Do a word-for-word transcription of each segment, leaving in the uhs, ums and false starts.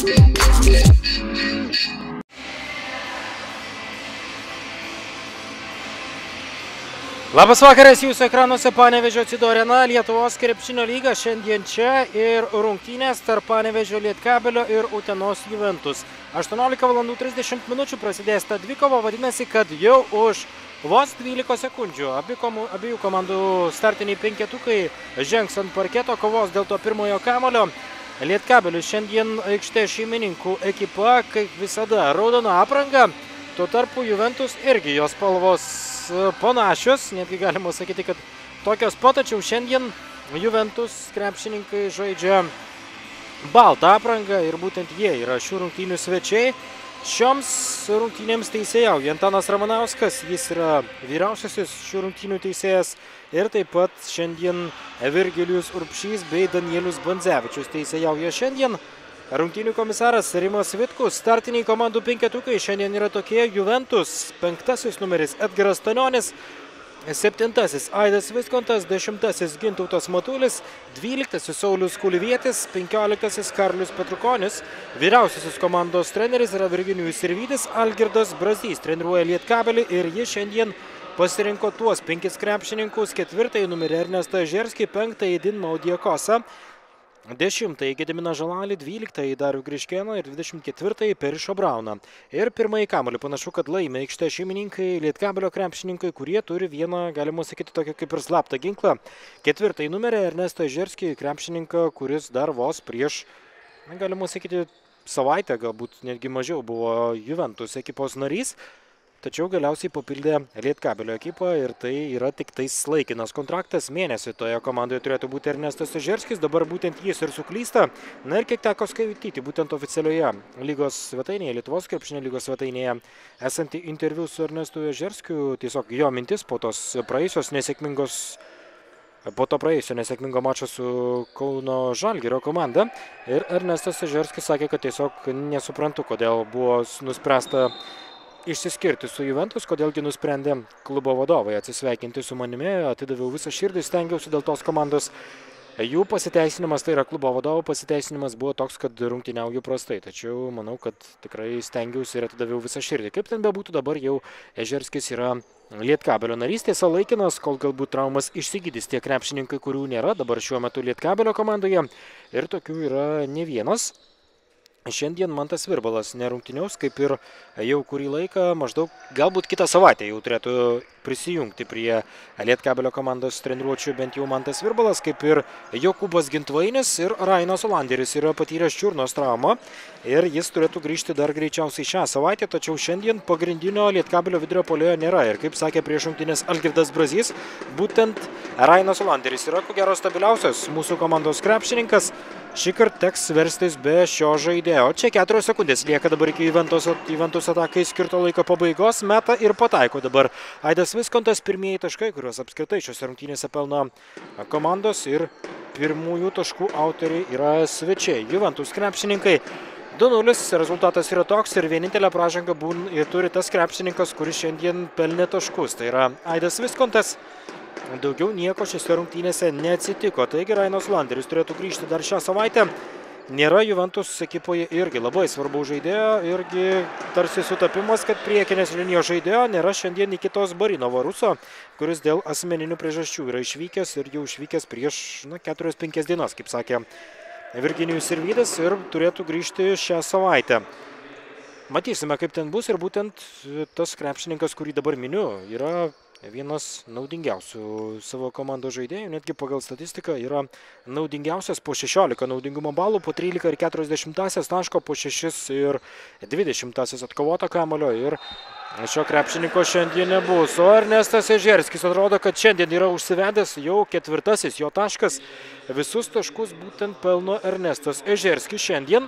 Labas vakaras, jūsų ekranuose Panevėžio Cido Arena, Lietuvos krepšinio lyga šiandien čia ir rungtynės tarp Panevėžio Lietkabelio ir Utenos Juventus. aštuoniolika valandų trisdešimt minučių prasidės ta dvikova, vadinasi, kad jau už vos dvylika sekundžių abi komu, abiejų komandų startiniai penketukai žengs ant parketo, kovos dėl to pirmojo kamulio. Lietkabelis šiandien aikštė šeimininkų ekipa, kaip visada, raudona apranga, tuo tarpu Juventus irgi jos spalvos panašios, netgi galima sakyti, kad tokios pat, tačiau šiandien Juventus krepšininkai žaidžia baltą aprangą ir būtent jie yra šių rungtynių svečiai. Šioms rungtynėms teisėjauja Antanas Ramanauskas, jis yra vyriausiasis šių rungtynių teisėjas ir taip pat šiandien Virgilijus Urbšys bei Danielius Bandzevičius teisėjauja šiandien. Rungtynių komisaras Rimas Vitkus, startiniai komandų penketukai šiandien yra tokie: Juventus, penktasis numeris Edgaras Stanionis, septintasis Aidas Viskontas, dešimtasis Gintautas Matulis, dvyliktasis Saulius Kulivietis, penkioliktasis Karlius Petrukonis, vyriausiasis komandos treneris yra Virginijus Sirvydis, Algirdas Brazys treniruoja Lietkabelį ir jis šiandien pasirinko tuos penkis krepšininkus: ketvirtąjį numerį Ernestą Ežerskį, penktąjį Dinmą Odiekosą, dešimtąjį Gediminą Žalalį, dvyliktąjį Darių Griškėną ir dvidešimt ketvirtąjį Perišą Brauną. Ir pirmąjį kamuolį panašu, kad laimi aikštė šeimininkai, Lietkabelio krepšininkai, kurie turi vieną, galima sakyti, tokį kaip ir slaptą ginklą. Ketvirtąjį numerį Ernestą Ežerskį, krepšininką, kuris dar vos prieš, galima sakyti, savaitę, galbūt netgi mažiau, buvo Juventus ekipos narys. Tačiau galiausiai papildė Lietkabelio ekipą ir tai yra tik tais laikinas kontraktas. Mėnesį toje komandoje turėtų būti Ernestas Ežerskis, dabar būtent jis ir suklysta. Na ir kiek teko skaityti, būtent oficialioje lygos svetainėje, Lietuvos krepšinio lygos svetainėje, esantį interviu su Ernestu Ežerskiu, tiesiog jo mintis po tos praėjusios nesėkmingos, po to praėjusio nesėkmingo mačo su Kauno Žalgirio komanda. Ir Ernestas Ežerskis sakė, kad tiesiog nesuprantu, kodėl buvo nuspręsta išsiskirti su Juventus, kodėlgi nusprendė klubo vadovai atsisveikinti su manimi, atidaviau visą širdį, stengiausi dėl tos komandos. Jų pasiteisinimas, tai yra klubo vadovo pasiteisinimas, buvo toks, kad rungtyniauju prastai, tačiau manau, kad tikrai stengiausi ir atidaviau visą širdį. Kaip ten bebūtų, dabar jau Ežerskis yra Lietkabelio narys, tiesa laikinas, kol galbūt traumas išsigydys tie krepšininkai, kurių nėra dabar šiuo metu Lietkabelio komandoje, ir tokių yra ne vienas. Šiandien Mantas Virbalas nerungtyniaus, kaip ir jau kurį laiką, maždaug galbūt kitą savaitę jau turėtų prisijungti prie Lietkabelio komandos treniruočių bent jau Mantas Virbalas, kaip ir Jokūbas Gintvainis ir Rainas Olanderis yra patyręs čiurnos traumą ir jis turėtų grįžti dar greičiausiai šią savaitę, tačiau šiandien pagrindinio Lietkabelio vidurio puolėjo nėra ir kaip sakė prieš rungtynes Algirdas Brazys, būtent Rainas Olanderis yra ko gero stabiliausias mūsų komandos krepšininkas. Šįkart teks verstis be šio žaidėjo. Čia keturios sekundės lieka dabar iki Juventus, Juventus atakai skirto laiko pabaigos. Meta ir pataiko dabar Aidas Viskontas. Pirmieji taškai, kuriuos apskritai šiose rungtynėse pelno komandos, ir pirmųjų taškų autoriai yra svečiai. Juventus krepšininkai du nulis. Rezultatas yra toks ir vienintelę pražangą turi tas krepšininkas, kuris šiandien pelnė taškus. Tai yra Aidas Viskontas. Daugiau nieko šiose rungtynėse neatsitiko. Taigi Rainas Olanderis turėtų grįžti dar šią savaitę. Nėra Juventus ekipoje irgi labai svarbaus žaidėjo, irgi tarsi sutapimas, kad priekinės linijos žaidėjo nėra šiandien Nikitos Barinovo Ruso, kuris dėl asmeninių priežasčių yra išvykęs ir jau išvykęs prieš na, keturias penkias dienas, kaip sakė Virginijus Sirvydis, ir turėtų grįžti šią savaitę. Matysime, kaip ten bus, ir būtent tas krepšininkas, kurį dabar miniu, yra vienas naudingiausių savo komandos žaidėjų, netgi pagal statistiką yra naudingiausias po šešiolika naudingumo balų, po trylika ir keturiasdešimtąsias taško, po šešis ir dvidešimtąsias atkovoto kamuolio, ir šio krepšininko šiandien nebus. O Ernestas Ežerskis atrodo, kad šiandien yra užsivedęs jau ketvirtasis jo taškas. Visus taškus būtent pelno Ernestas Ežerskis šiandien.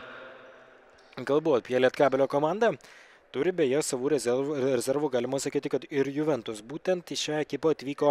Kalbu apie Lietkabelio komandą. Turi beje savų rezervų, rezervų, galima sakyti, kad ir Juventus. Būtent į šią ekipą atvyko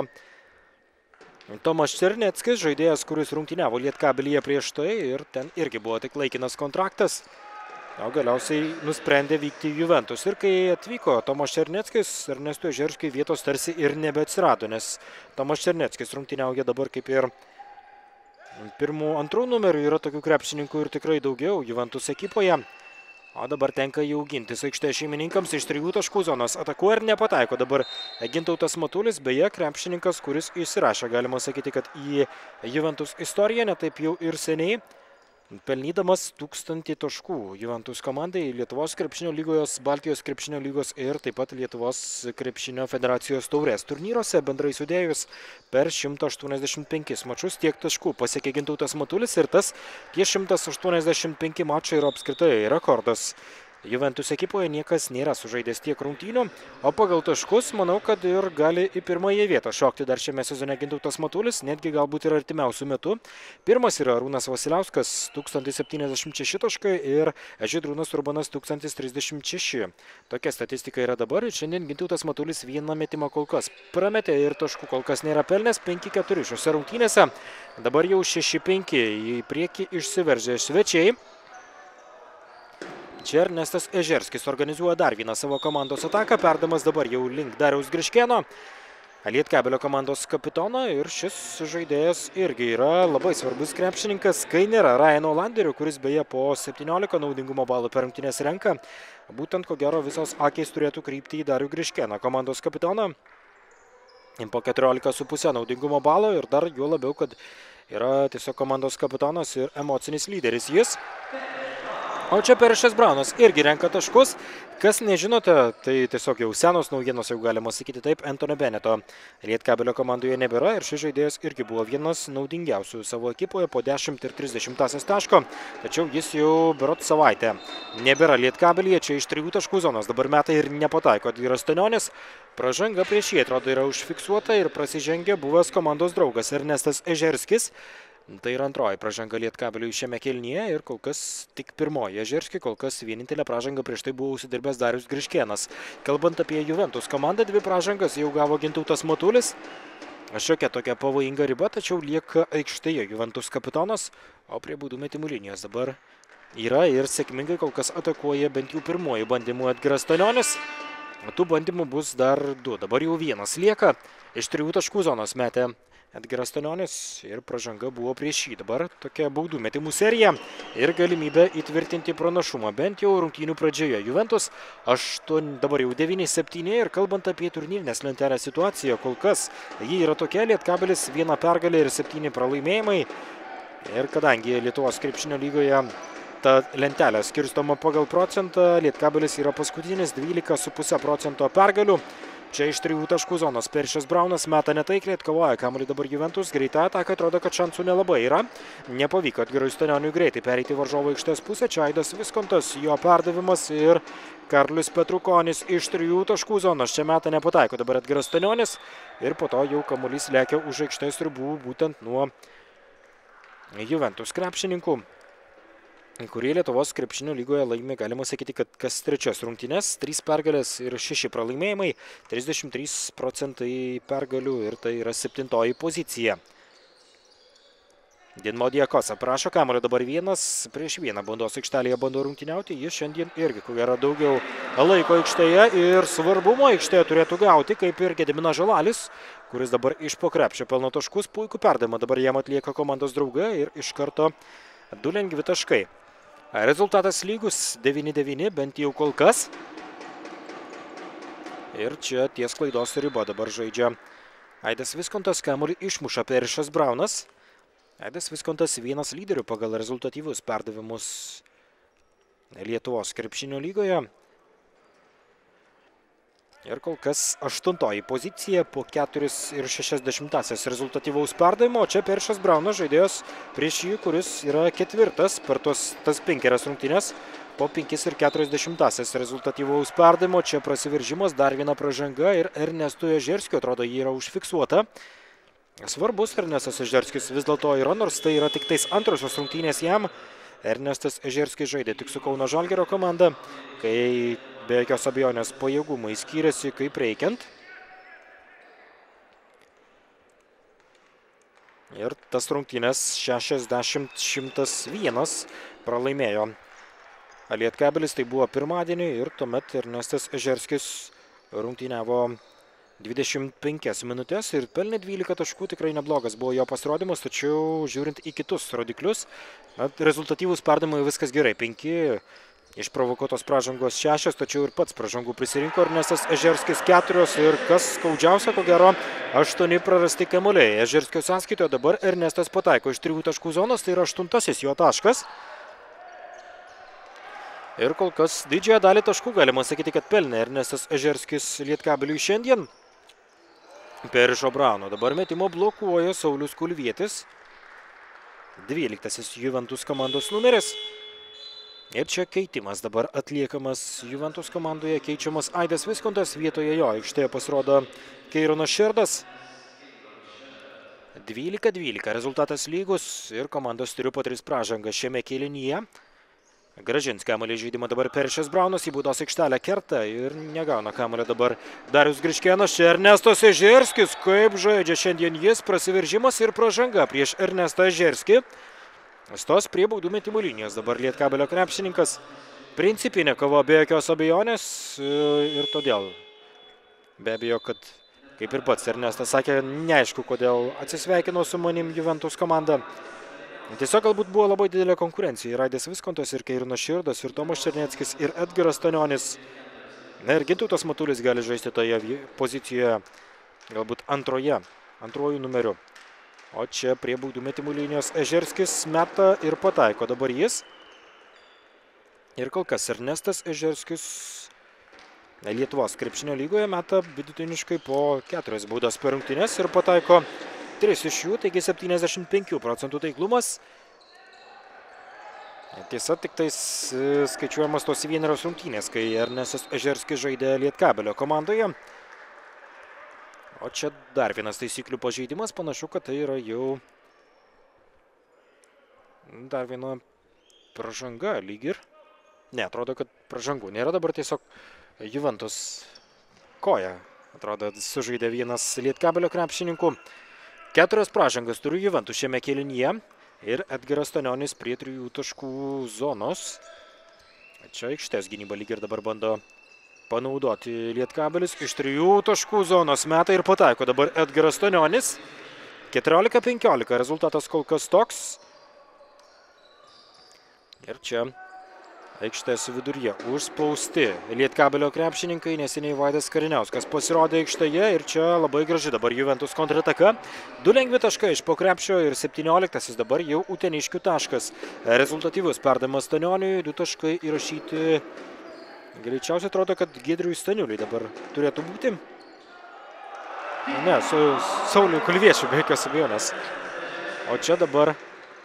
Tomas Černeckis, žaidėjas, kuris rungtyniavo Lietkabelyje prieš tai, ir ten irgi buvo tik laikinas kontraktas. O galiausiai nusprendė vykti į Juventus. Ir kai atvyko Tomas Černeckis, Ernestui Ežerskiui vietos tarsi ir nebeatsirado, nes Tomas Černeckis rungtyniauja dabar kaip ir pirmų, antrų numerių yra tokių krepšininkų ir tikrai daugiau Juventus ekipoje. O dabar tenka jau gintis aikštės šeimininkams iš trijų taškų zonos. Atakuoja ir nepataiko dabar Gintautas Matulis, beje, krepšininkas, kuris įsirašė, galima sakyti, kad į Juventus istoriją netaip jau ir seniai, pelnydamas tūkstantį taškų Juventus komandai Lietuvos krepšinio lygos, Baltijos krepšinio lygos ir taip pat Lietuvos krepšinio federacijos taurės turnyruose. Bendrai sudėjus per šimtą aštuoniasdešimt penkis mačus tiek taškų pasiekė Gintautas Matulis ir tas tie šimtas aštuoniasdešimt penki mačai yra apskritai rekordas. Juventus ekipoje niekas nėra sužaidęs tiek rungtynių, o pagal taškus manau, kad ir gali į pirmąją vietą šokti dar šiame sezone Gintautas Matulis, netgi galbūt ir artimiausių metų. Pirmas yra Arūnas Vasiliauskas, tūkstantis septyniasdešimt šeši taškai ir Žydrūnas Urbanas tūkstantis trisdešimt šeši. Tokia statistika yra dabar ir šiandien Gintautas Matulis vieną metimą kol kas prametė ir taškų kol kas nėra pelnęs, penki keturi šiose rungtynėse. Dabar jau šeši penki į priekį išsiveržė svečiai. Čia Ernestas Ežerskis organizuoja dar vieną savo komandos ataką, perdamas dabar jau link Dariaus Griškėno, Lietkabelio komandos kapitono, ir šis žaidėjas irgi yra labai svarbus krepšininkas, kai nėra Ryano Landerio, kuris beje po septyniolika naudingumo balų per rungtynes renka. Būtent ko gero visos akys turėtų krypti į Darių Griškėną, komandos kapitoną. Po keturiolika su puse naudingumo balo ir dar juo labiau, kad yra tiesiog komandos kapitonas ir emocinis lyderis jis. O čia Perišas Braunas irgi renka taškus. Kas nežinote, tai tiesiog jau senos naujienos, jau galima sakyti taip, Antonio Beneto Lietkabelio komandoje nebėra ir šis žaidėjas irgi buvo vienas naudingiausių savo ekipoje po dešimt ir trisdešimtąsias taško. Tačiau jis jau berot savaitę nebėra Lietkabelyje, čia iš trijų taškų zonos dabar metai ir nepataiko. Tai yra Stanionis. Pražanga prieš jį atrodo yra užfiksuota ir prasižengė buvęs komandos draugas Ernestas Ežerskis. Tai yra antroji pražanga Lietkabeliui šiame kėlinyje ir kol kas tik pirmoji Ežerskį, kol kas vienintelė pražanga prieš tai buvo užsidirbęs Darius Griškėnas. Kalbant apie Juventus komandą, dvi pražangas jau gavo Gintautas Matulis. Šiokia tokia pavojinga riba, tačiau lieka aikštėje Juventus kapitonas, o prie baudų metimų linijos dabar yra ir sėkmingai kol kas atakuoja bent jau pirmoji bandymų Edgaras Stanionis. Tų bandymų bus dar du, dabar jau vienas lieka, iš trijų taškų zonos metė Edgaras Stanionis ir pražanga buvo prieš jį. Dabar tokia baudų metimų serija ir galimybė įtvirtinti pranašumą, bent jau rungtynių pradžioje. Juventus aštuoni, dabar jau devyni septyni ir kalbant apie turnyrinės lentelės situaciją, kol kas ji yra tokia, Lietkabelis viena pergalė ir septyni pralaimėjimai. Ir kadangi Lietuvos krepšinio lygoje ta lentelė skirstoma pagal procentą, Lietkabelis yra paskutinis dvylika su puse procento pergalių. Čia iš trijų taškų zonos Perišas Braunas meta netaikliai, atkovoja kamuolį dabar Juventus, greita ataka, atrodo, kad šansų nelabai yra. Nepavyko Edgarui Stanioniui greitai pereiti varžovo aikštės pusę, čia Aidas Viskontas, jo perdavimas ir Karlius Petrukonis iš trijų taškų zonos. Čia meta nepataiko dabar Edgaras Stanionis ir po to jau kamuolys lekia už aikštės ribų būtent nuo Juventus krepšininkų, kurie Lietuvos krepšinio lygoje laimi, galima sakyti, kad kas trečias rungtynes, trys pergalės ir šeši pralaimėjimai, trisdešimt trys procentai pergalių ir tai yra septintoji pozicija. Dinmo Diakosa prašo kamuolio dabar vienas prieš vieną bandos aikštelėje bando rungtyniauti, jis šiandien irgi, ko gero, daugiau laiko aikštėje ir svarbumo aikštėje turėtų gauti, kaip ir Gediminas Žalalis, kuris dabar iš po krepšio pelno taškus, puikų perdavimą dabar jam atlieka komandos draugai ir iš karto du lengvi taškai. Rezultatas lygus devyni devyni, bent jau kol kas. Ir čia ties klaidos riba dabar žaidžia Aidas Viskontas, kamuolį išmuša Perišas Braunas. Aidas Viskontas vienas lyderių pagal rezultatyvius perdavimus Lietuvos krepšinio lygoje. Ir kol kas aštuntoji pozicija po keturis ir šešias dešimtąsias rezultatyvaus perdavimo. Čia Perišas Braunas žaidėjas prieš jį, kuris yra ketvirtas per tos, tas penkerias rungtynes po penkis ir keturias dešimtąsias rezultatyvaus perdavimo. Čia prasiveržimas, dar viena pražanga ir Ernestui Ežerskiui, atrodo, jį yra užfiksuota. Svarbus Ernestas Ežerskis vis dėlto yra, nors tai yra tik tais antrosios rungtynės jam. Ernestas Ežerskis žaidė tik su Kauno Žalgirio komanda, kai be jokios abejonės pajėgumai skyrėsi kaip reikiant. Ir tas rungtynės šešiasdešimt šimtas vienas pralaimėjo Lietkabelis, tai buvo pirmadienį ir tuomet Ernestas Ežerskis rungtyniavo dvidešimt penkias minutės ir pelnė dvylika taškų, tikrai neblogas buvo jo pasirodymas, tačiau žiūrint į kitus rodiklius, rezultatyvūs perdavimai viskas gerai, penki išprovokuotos pražangos šešios, tačiau ir pats pražangų prisirinko Ernestas Ežerskis keturios ir kas skaudžiausia, ko gero, aštuoni prarasti kamuoliai. Ežerskio sąskaitoje dabar Ernestas pataiko iš trijų taškų zonos, tai yra aštuntasis jo taškas. Ir kol kas didžiąją dalį taškų galima sakyti, kad pelnė Ernestas Ežerskis Lietkabeliui šiandien. Perišo Brauno dabar metimo blokuoja Saulius Kulvietis, dvyliktasis Juventus komandos numeris. Ir čia keitimas dabar atliekamas Juventus komandoje, keičiamas Aidas Viskontas, vietoje jo aikštėje pasirodo Keironas Šerdas. dvylika dvylika rezultatas lygus ir komandos turi po tris pražangas šiame kėlinyje. Grąžins kamuolį žaidimą dabar Perišas Braunas, į baudos aikštelę kerta ir negauna kamuolį dabar Darius Griškėnas. Čia Ernestas Ežerskis, kaip žaidžia šiandien jis, prasiveržimas ir pražanga prieš Ernestą Ežerskį. Stos prie baudų metimų linijos dabar Lietkabelio krepšininkas. Principinė kova be jokios abejonės ir todėl be abejo, kad kaip ir pats Ernestas sakė, neaišku, kodėl atsisveikino su manim Juventus komanda. Tiesiog galbūt buvo labai didelė konkurencija. Ir Aidas Viskontas, ir Keironas Šerdas, ir Tomas Černeckis, ir Edgaras Stanionis. Na ir Gintautas Matulis gali žaisti toje pozicijoje, galbūt antroje, antrojų numeriu. O čia prie baudų metimų linijos Ežerskis meta ir pataiko dabar jis. Ir kol kas Ernestas Ežerskis Lietuvos krepšinio lygoje meta vidutiniškai po keturias baudas per rungtynes ir pataiko tris iš jų, taigi septyniasdešimt penkių procentų taiklumas. Tiesa, tik tais skaičiuojamas tos vienerios rungtynės, kai Ernestas Ežerskis žaidė Lietkabelio komandoje. O čia dar vienas taisyklių pažeidimas, panašu, kad tai yra jau dar viena pražanga lyg ir. Ne, atrodo, kad pražangų nėra, dabar tiesiog Juventus koja, atrodo, sužaidė vienas Lietkabelio krepšininkų. Keturias pražangas turi Juventus šiame kėlinyje ir Edgaras Stanionis prie trijų taškų zonos. Čia aikštės gynyba lyg ir dabar bando panaudoti Lietkabelis. Iš trijų taškų zonos meta ir pataiko dabar Edgaras Stanionis. keturiolika penkiolika rezultatas kol kas toks. Ir čia aikštės viduryje užspausti Lietkabelio krepšininkai, neseniai Vaidas Kariniauskas pasirodė aikštėje ir čia labai graži dabar Juventus kontrataka. Du lengvi taškai iš po krepšio ir septynioliktasis dabar jau uteniškių taškas. Rezultatyvus perdavimas Stanioniui, du taškai įrašyti. Greičiausiai atrodo, kad Giedriui Staniuliui dabar turėtų būti. Ne, su Sauliui Kulviečiu be jokios abejonės. O čia dabar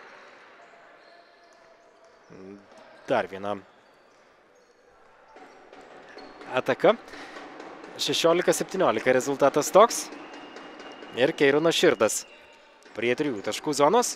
dar viena ataka. šešiolika septyniolika rezultatas toks. Ir Keironas Šerdas prie trijų taškų zonos.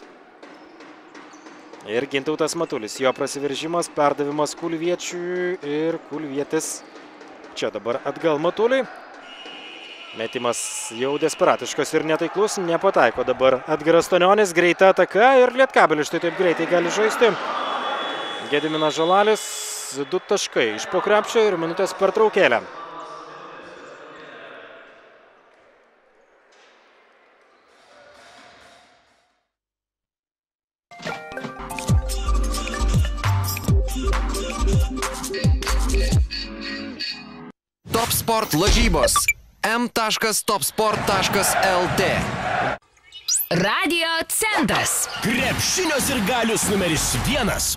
Ir Gintautas Matulis. Jo prasiveržimas, perdavimas Kulviečiui ir Kulvietis čia dabar atgal Matuliui. Metimas jau desperatiškas ir netaiklus. Nepataiko dabar Edgaras Stanionis. Greita ataka ir Lietkabelis štai taip greitai gali žaisti. Gediminas Žalalis, du taškai iš po krepšio ir minutės pertraukėlė. Top Sport lažybos. m taškas top sport taškas l t. Radio centras. Krepšinio sirgalius numeris vienas.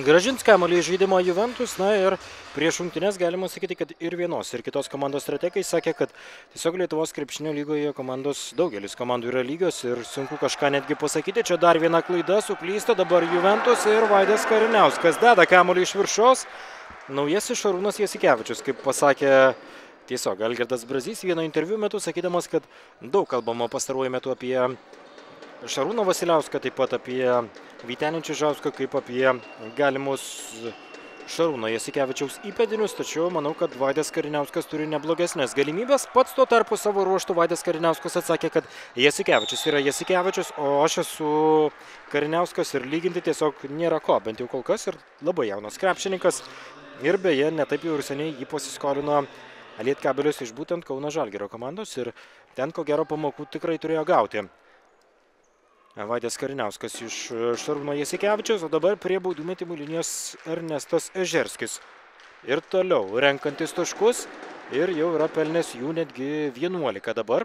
grąžins kamuolį į žaidimą Juventus. Na ir prieš rungtynes galima sakyti, kad ir vienos, ir kitos komandos strategai sakė, kad tiesiog Lietuvos krepšinio lygoje komandos, daugelis komandų yra lygios ir sunku kažką netgi pasakyti. Čia dar viena klaida, suklysta dabar Juventus ir Vaidas Kariniauskas deda kamuolį iš viršaus. Naujasis Šarūnas Jasikevičius, kaip pasakė tiesiog Algirdas Brazys vieno interviu metu, sakydamas, kad daug kalbama pastaruoju metu apie Šarūną Vasiliauską, taip pat apie Vytenį Čižauską, kaip apie galimus Šarūno Jasikevičiaus įpėdinius, tačiau manau, kad Vaidas Kariniauskas turi neblogesnės galimybės. Pats tuo tarpu savo ruoštų Vaidas Kariniauskas atsakė, kad Jasikevičius yra Jasikevičius, o aš esu Kariniauskas ir lyginti tiesiog nėra ko, bent jau kol kas, ir labai jaunas krepšininkas. Ir beje, netaip jau ir seniai jį pasiskolino Lietkabelis iš būtent Kauno Žalgirio komandos ir ten ko gero pamokų tikrai turėjo gauti Vaidas Kariniauskas iš Šarūno Jasikevičiaus, o dabar prie baudų metimų linijos Ernestas Ežerskis. Ir toliau renkantis taškus ir jau yra pelnęs jų netgi vienuolika dabar.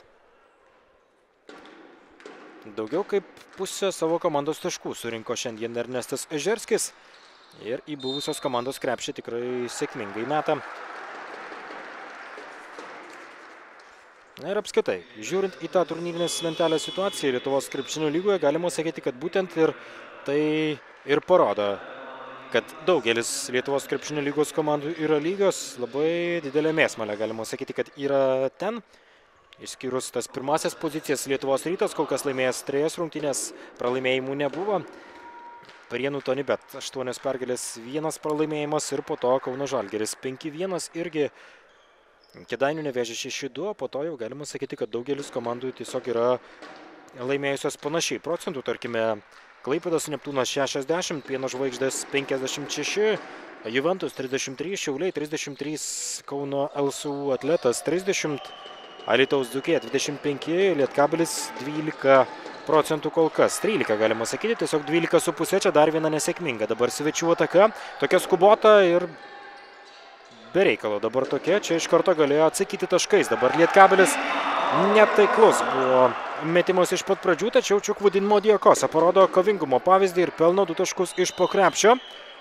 Daugiau kaip pusę savo komandos taškų surinko šiandien Ernestas Ežerskis ir į buvusios komandos krepšį tikrai sėkmingai meta. Na ir apskritai, žiūrint į tą turnyrinės lentelės situaciją Lietuvos krepšinio lygoje, galima sakyti, kad būtent ir tai ir parodo, kad daugelis Lietuvos krepšinio lygos komandų yra lygios, labai didelė mėsmalė, galima sakyti, kad yra ten. Išskyrus tas pirmasias pozicijas Lietuvos Rytas, kol kas laimėjęs trejas rungtynės, pralaimėjimų nebuvo. Prienų Tonybet aštuonios pergalės, vienas pralaimėjimas ir po to Kauno Žalgiris penki vienas irgi. Kėdainių Nevėžis šeši du, po to jau galima sakyti, kad daugelis komandų tiesiog yra laimėjusios panašiai procentų. Tarkime, Klaipėdos Neptūnas šešiasdešimt, Pieno Žvaigždės penkiasdešimt šeši, Juventus trisdešimt trys, Šiauliai trisdešimt trys, Kauno L S U Atletas trisdešimt, Alytaus Dzūkija dvidešimt penki, Lietkabelis dvylika procentų kol kas. trylika galima sakyti, tiesiog dvylika su pusė, čia dar viena nesėkminga. Dabar svečių ataka, tokia skubota ir bereikalo dabar tokia, čia iš karto galėjo atsakyti taškais. Dabar Lietkabelis netaiklus buvo metimas iš pat pradžių, tačiau Čukvudinimo Diakosa parodo kovingumo pavyzdį ir pelno du taškus iš po krepšio.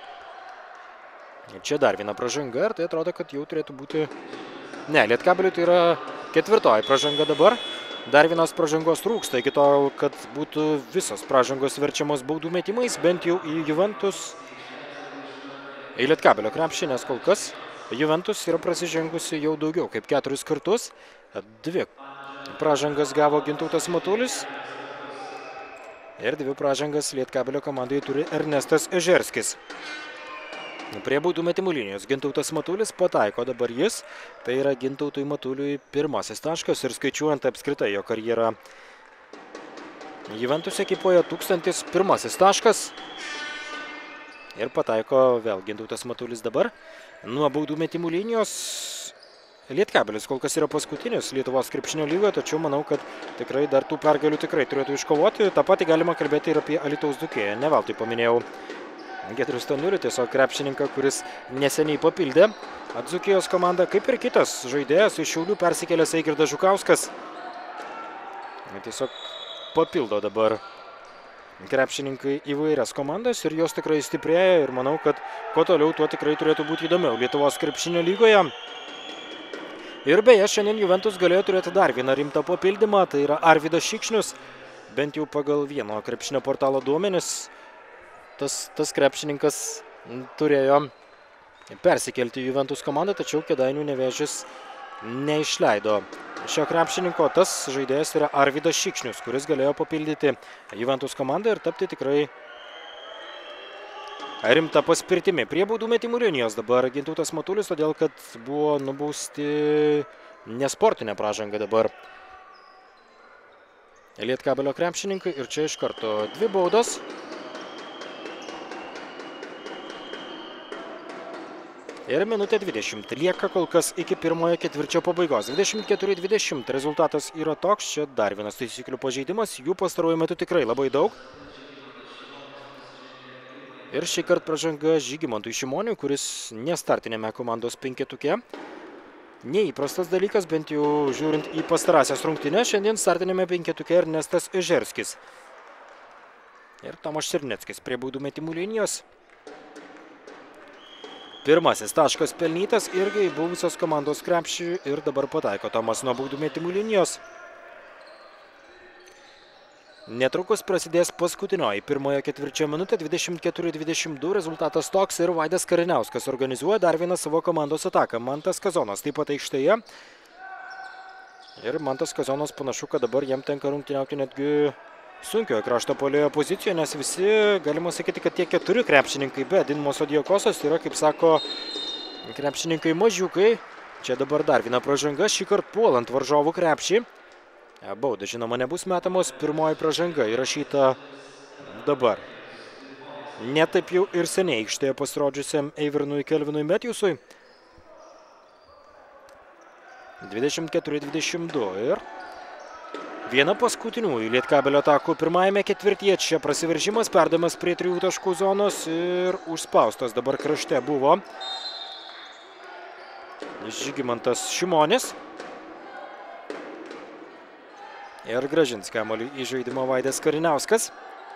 Ir čia dar viena pražanga ir tai atrodo, kad jau turėtų būti... Ne, Lietkabeliui tai yra ketvirtoji pražanga dabar. Dar vienas pražangos trūksta iki tol, kad būtų visos pražangos verčiamos baudų metimais, bent jau į Juventus. Į Lietkabelio krepšį, nes kol kas Juventus yra prasižengusi jau daugiau kaip keturis kartus. Dvi pražangas gavo Gintautas Matulis. Ir dvi pražangas Lietkabelio komandai turi Ernestas Ežerskis. Prie baudų metimų linijos Gintautas Matulis pataiko dabar jis. Tai yra Gintautui Matuliui pirmasis taškas ir skaičiuojant apskritai jo karjerą Juventus ekipoje tūkstantis pirmasis taškas. Ir pataiko vėl Gintautas Matulis dabar. Nuo baudų metimų linijos Lietkabelis kol kas yra paskutinis Lietuvos krepšinio lygoje, tačiau manau, kad tikrai dar tų pergalių tikrai turėtų iškovoti. Ta pati galima kalbėti ir apie Alytaus Dzūkiją. Ne veltui paminėjau Giedrių Stanulį, tiesiog krepšininką, kuris neseniai papildė Dzūkijos komandą, kaip ir kitas žaidėjas iš Šiaulių persikėlęs Eigirdas Žukauskas. Tiesiog papildo dabar krepšininkai įvairias komandas ir jos tikrai stiprėja ir manau, kad kuo toliau, tuo tikrai turėtų būti įdomiau Lietuvos krepšinio lygoje. Ir beje, šiandien Juventus galėjo turėti dar vieną rimtą papildymą, tai yra Arvydas Šikšnius, bent jau pagal vieno krepšinio portalo duomenis. Tas, tas krepšininkas turėjo persikelti į Juventus komandą, tačiau Kėdainių Nevėžis neišleido šio krepšininko. Tas žaidėjas yra Arvydas Šikšnius, kuris galėjo papildyti Juventus komandą ir tapti tikrai rimta paspirtimi. Prie baudų metimų linijos dabar Gintautas Matulis, todėl kad buvo nubausti nesportinę pražangą dabar Lietkabelio krepšininkai ir čia iš karto dvi baudos. Ir minutė dvidešimt. Lieka kol kas iki pirmojo ketvirčio pabaigos. dvidešimt keturi dvidešimt. Rezultatas yra toks. Čia dar vienas taisyklių pažeidimas. Jų pastaruoju metu tikrai labai daug. Ir šį kartą pražanga Žygimantui Šimoniui, kuris nestartinėme komandos penketuke. Neįprastas dalykas, bent jau žiūrint į pastarąsias rungtynes. Šiandien startinėme penketuke Ernestas Ežerskis. Ir Tomas Černeckis prie baudų metimų linijos. Pirmasis taškas pelnytas irgi buvusios komandos krepšį ir dabar pataiko Tomas nuo baudų metimų linijos. Netrukus prasidės paskutinioji pirmojo ketvirčio minutė, dvidešimt keturi dvidešimt du, rezultatas toks ir Vaidas Kariniauskas organizuoja dar vieną savo komandos ataką. Mantas Kazonas taip pat aikštėje. Ir Mantas Kazonas panašu, kad dabar jam tenka rungtyniauti netgi sunkiojo krašto puolėjo pozicijoje, nes visi, galima sakyti, kad tie keturi krepšininkai be Dinmoso Diakosos yra, kaip sako, krepšininkai mažiukai. Čia dabar dar viena pražanga, šį kartą puolant varžovų krepšį. Bauda, žinoma, nebus metamos, pirmoji pražanga įrašyta dabar. Netaip jau ir seniai aikštėje pasirodžiusiam Eivernui Kelvinui Matthewsui. dvidešimt keturi dvidešimt du ir viena paskutiniųjų Lietkabelio atakų pirmajame ketvirtyje. Čia prasiveržimas, perdavimas prie trijų taškų zonos ir užspaustas dabar krašte buvo Žygimantas Šimonis. Ir grąžins kamuolį į žaidimą Vaidas Kariniauskas.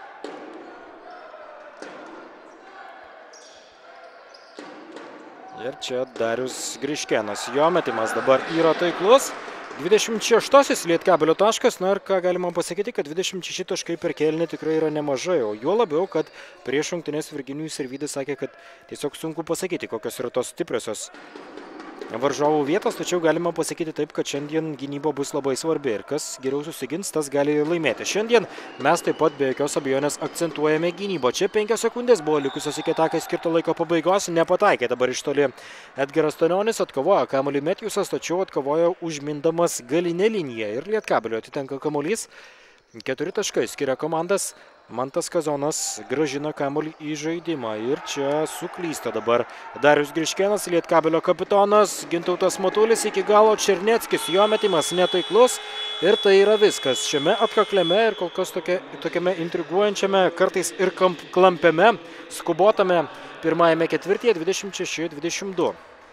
Ir čia Darius Griškenas. Jo metimas dabar yra taiklus. dvidešimt šeštasis Lietkabelio taškas. Na ir ką galima pasakyti, kad dvidešimt šeši taškai per kėlinį tikrai yra nemažai. O juo labiau, kad prieš rungtynes Virginijus Sirvydis sakė, kad tiesiog sunku pasakyti, kokios yra tos stipriosios varžovų vietos, tačiau galima pasakyti taip, kad šiandien gynyba bus labai svarbi ir kas geriau susigins, tas gali laimėti. Šiandien mes taip pat be jokios abejonės akcentuojame gynybą. Čia penkios sekundės buvo likusios iki atakai skirto laiko pabaigos, nepataikė dabar iš toli Edgaras Stanionis, atkovojo kamuolį Matthewsas, tačiau atkovojo užmindamas galinę liniją ir Lietkabelio atitenka kamuolys. Keturi taškai skiria komandas. Mantas Kazonas grąžina kamuolį į žaidimą ir čia suklysta dabar Darius Griškenas, Lietkabelio kapitonas, Gintautas Matulis iki galo, Černeckis, jo metimas netaiklus ir tai yra viskas šiame atkakliame ir kol kas tokia, tokiame intriguojančiame, kartais ir klampiame, skubotame pirmajame ketvirtyje dvidešimt šeši dvidešimt du.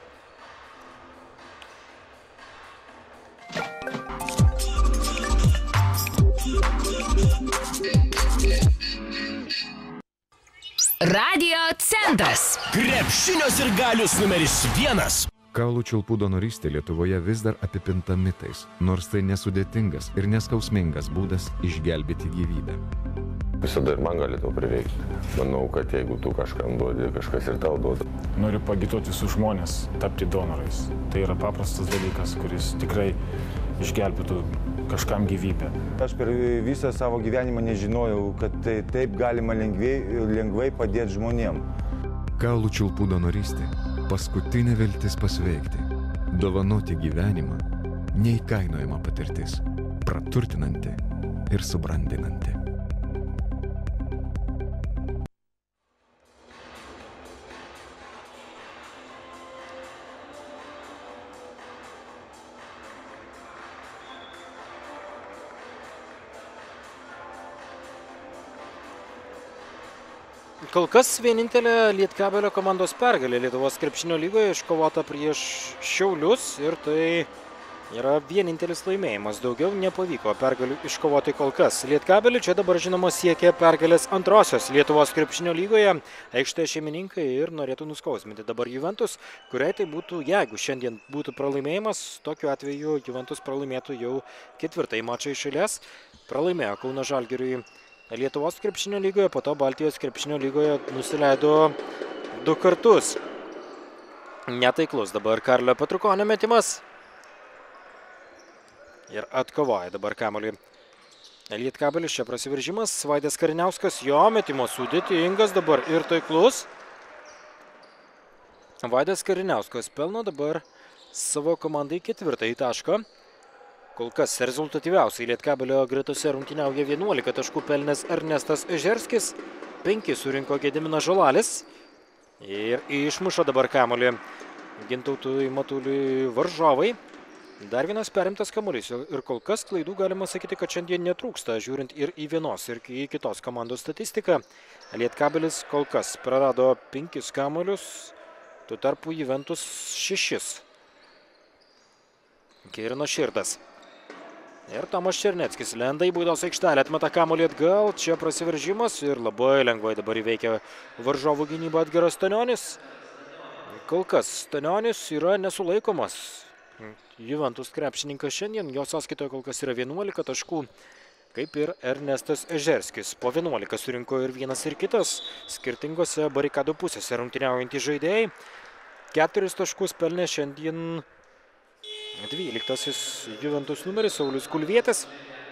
Radio centras. Krepšinio sirgalius numeris vienas. Kaulų čiulpų donorystė Lietuvoje vis dar apipinta mitais, nors tai nesudėtingas ir neskausmingas būdas išgelbėti gyvybę. Visada ir man gali to prireikti. Manau, kad jeigu tu kažkam duodi, kažkas ir tau duoda. Noriu pagituoti visus žmonės, tapti donorais. Tai yra paprastas dalykas, kuris tikrai išgelbėtų kažkam gyvybę. Aš per visą savo gyvenimą nežinojau, kad tai taip galima lengvai, lengvai padėti žmonėm. Kaulų čiulpų donorystė – paskutinė viltis pasveikti. Dovanoti gyvenimą – neįkainojama patirtis, praturtinanti ir subrandinanti. Kol kas vienintelė Lietkabelio komandos pergalė Lietuvos krepšinio lygoje iškovota prieš Šiaulius ir tai yra vienintelis laimėjimas. Daugiau nepavyko pergalių iškovoti kol kas. Lietkabelį čia dabar žinoma siekia pergalės antrosios Lietuvos krepšinio lygoje. Aikštėje šeimininkai ir norėtų nuskausminti dabar Juventus, kuriai tai būtų, jeigu šiandien būtų pralaimėjimas, tokiu atveju Juventus pralaimėtų jau ketvirtąjį mačą iš eilės. Pralaimėjo Kauno Žalgiriui Lietuvos krepšinio lygoje, po to Baltijos krepšinio lygoje nusileido du kartus. Netaiklus dabar Karlio Petrukonio metimas. Ir atkovoja dabar kamuolį Lietkabelis, čia prasiveržimas, Vaidas Kariniauskas, jo metimas sudėtingas dabar ir taiklus. Vaidas Kariniauskas pelno dabar savo komandai ketvirtąjį tašką. Kol kas rezultatyviausiai Lietkabelio gretose rungtyniauja vienuolika taškų pelnęs Ernestas Ežerskis, penki surinko Gediminas Žalalis ir išmuša dabar kamuolį Gintautui Matuliui varžovai. Dar vienas perimtas kamuolys ir kol kas klaidų galima sakyti, kad šiandien netrūksta, žiūrint ir į vienos ir į kitos komandos statistiką. Lietkabelis kol kas prarado penkis kamuolius, tuo tarpu Juventus šešis. Keirino Širdas. Ir Tomas Černeckis lenda į baudos aikštelę, atmeta kamuolį atgal, čia prasiveržimas ir labai lengvai dabar įveikia varžovų gynybą Edgaras Stanionis. Kol kas Stanionis yra nesulaikomas. Juventus krepšininkas šiandien, jo sąskaitoje kol kas yra vienuolika taškų, kaip ir Ernestas Ežerskis. Po vienuolika surinko ir vienas ir kitas, skirtingose barikadų pusėse rungtyniaujantys žaidėjai. Keturis taškus pelnė šiandien dvyliktasis Juventus numeris Saulius Kulvietis.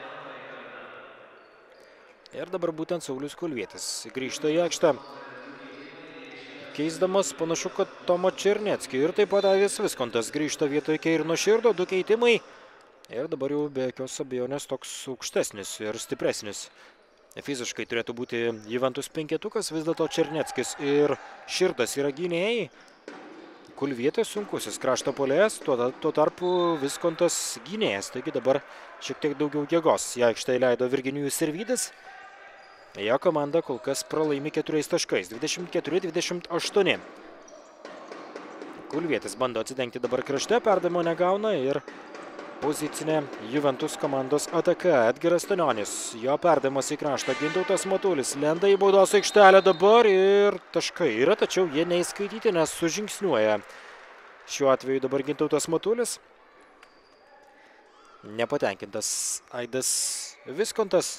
Ir dabar būtent Saulius Kulvietis grįžta į aikštę, keisdamas panašu, kad Tomą Černeckį. Ir taip pat Aivis Viskontas grįžta vietoje Keirino Širdo, du keitimai. Ir dabar jau be jokios abejonės toks aukštesnis ir stipresnis. Fiziškai turėtų būti Juventus penketukas, vis dėlto Černeckis ir Širdas yra gynėjai. Kulvietis sunkusis krašto puolėjas, tuo, tuo tarpu Viskontas gynėjas. Taigi dabar šiek tiek daugiau jėgos į aikštę įleido Virginijus Sirvydis. Jo komanda kol kas pralaimi keturiais taškais, dvidešimt keturi dvidešimt aštuoni. Kulvietis bando atsidengti dabar krašte, perdavimo negauna ir pozicinė Juventus komandos ataka. Edgaras Stanionis, jo perdavimas į kraštą, Gintautas Matulis lenda į baudos aikštelę dabar ir taškai yra, tačiau jie neįskaityti, nes sužingsniuoja. Šiuo atveju dabar Gintautas Matulis. Nepatenkintas Aidas Viskontas.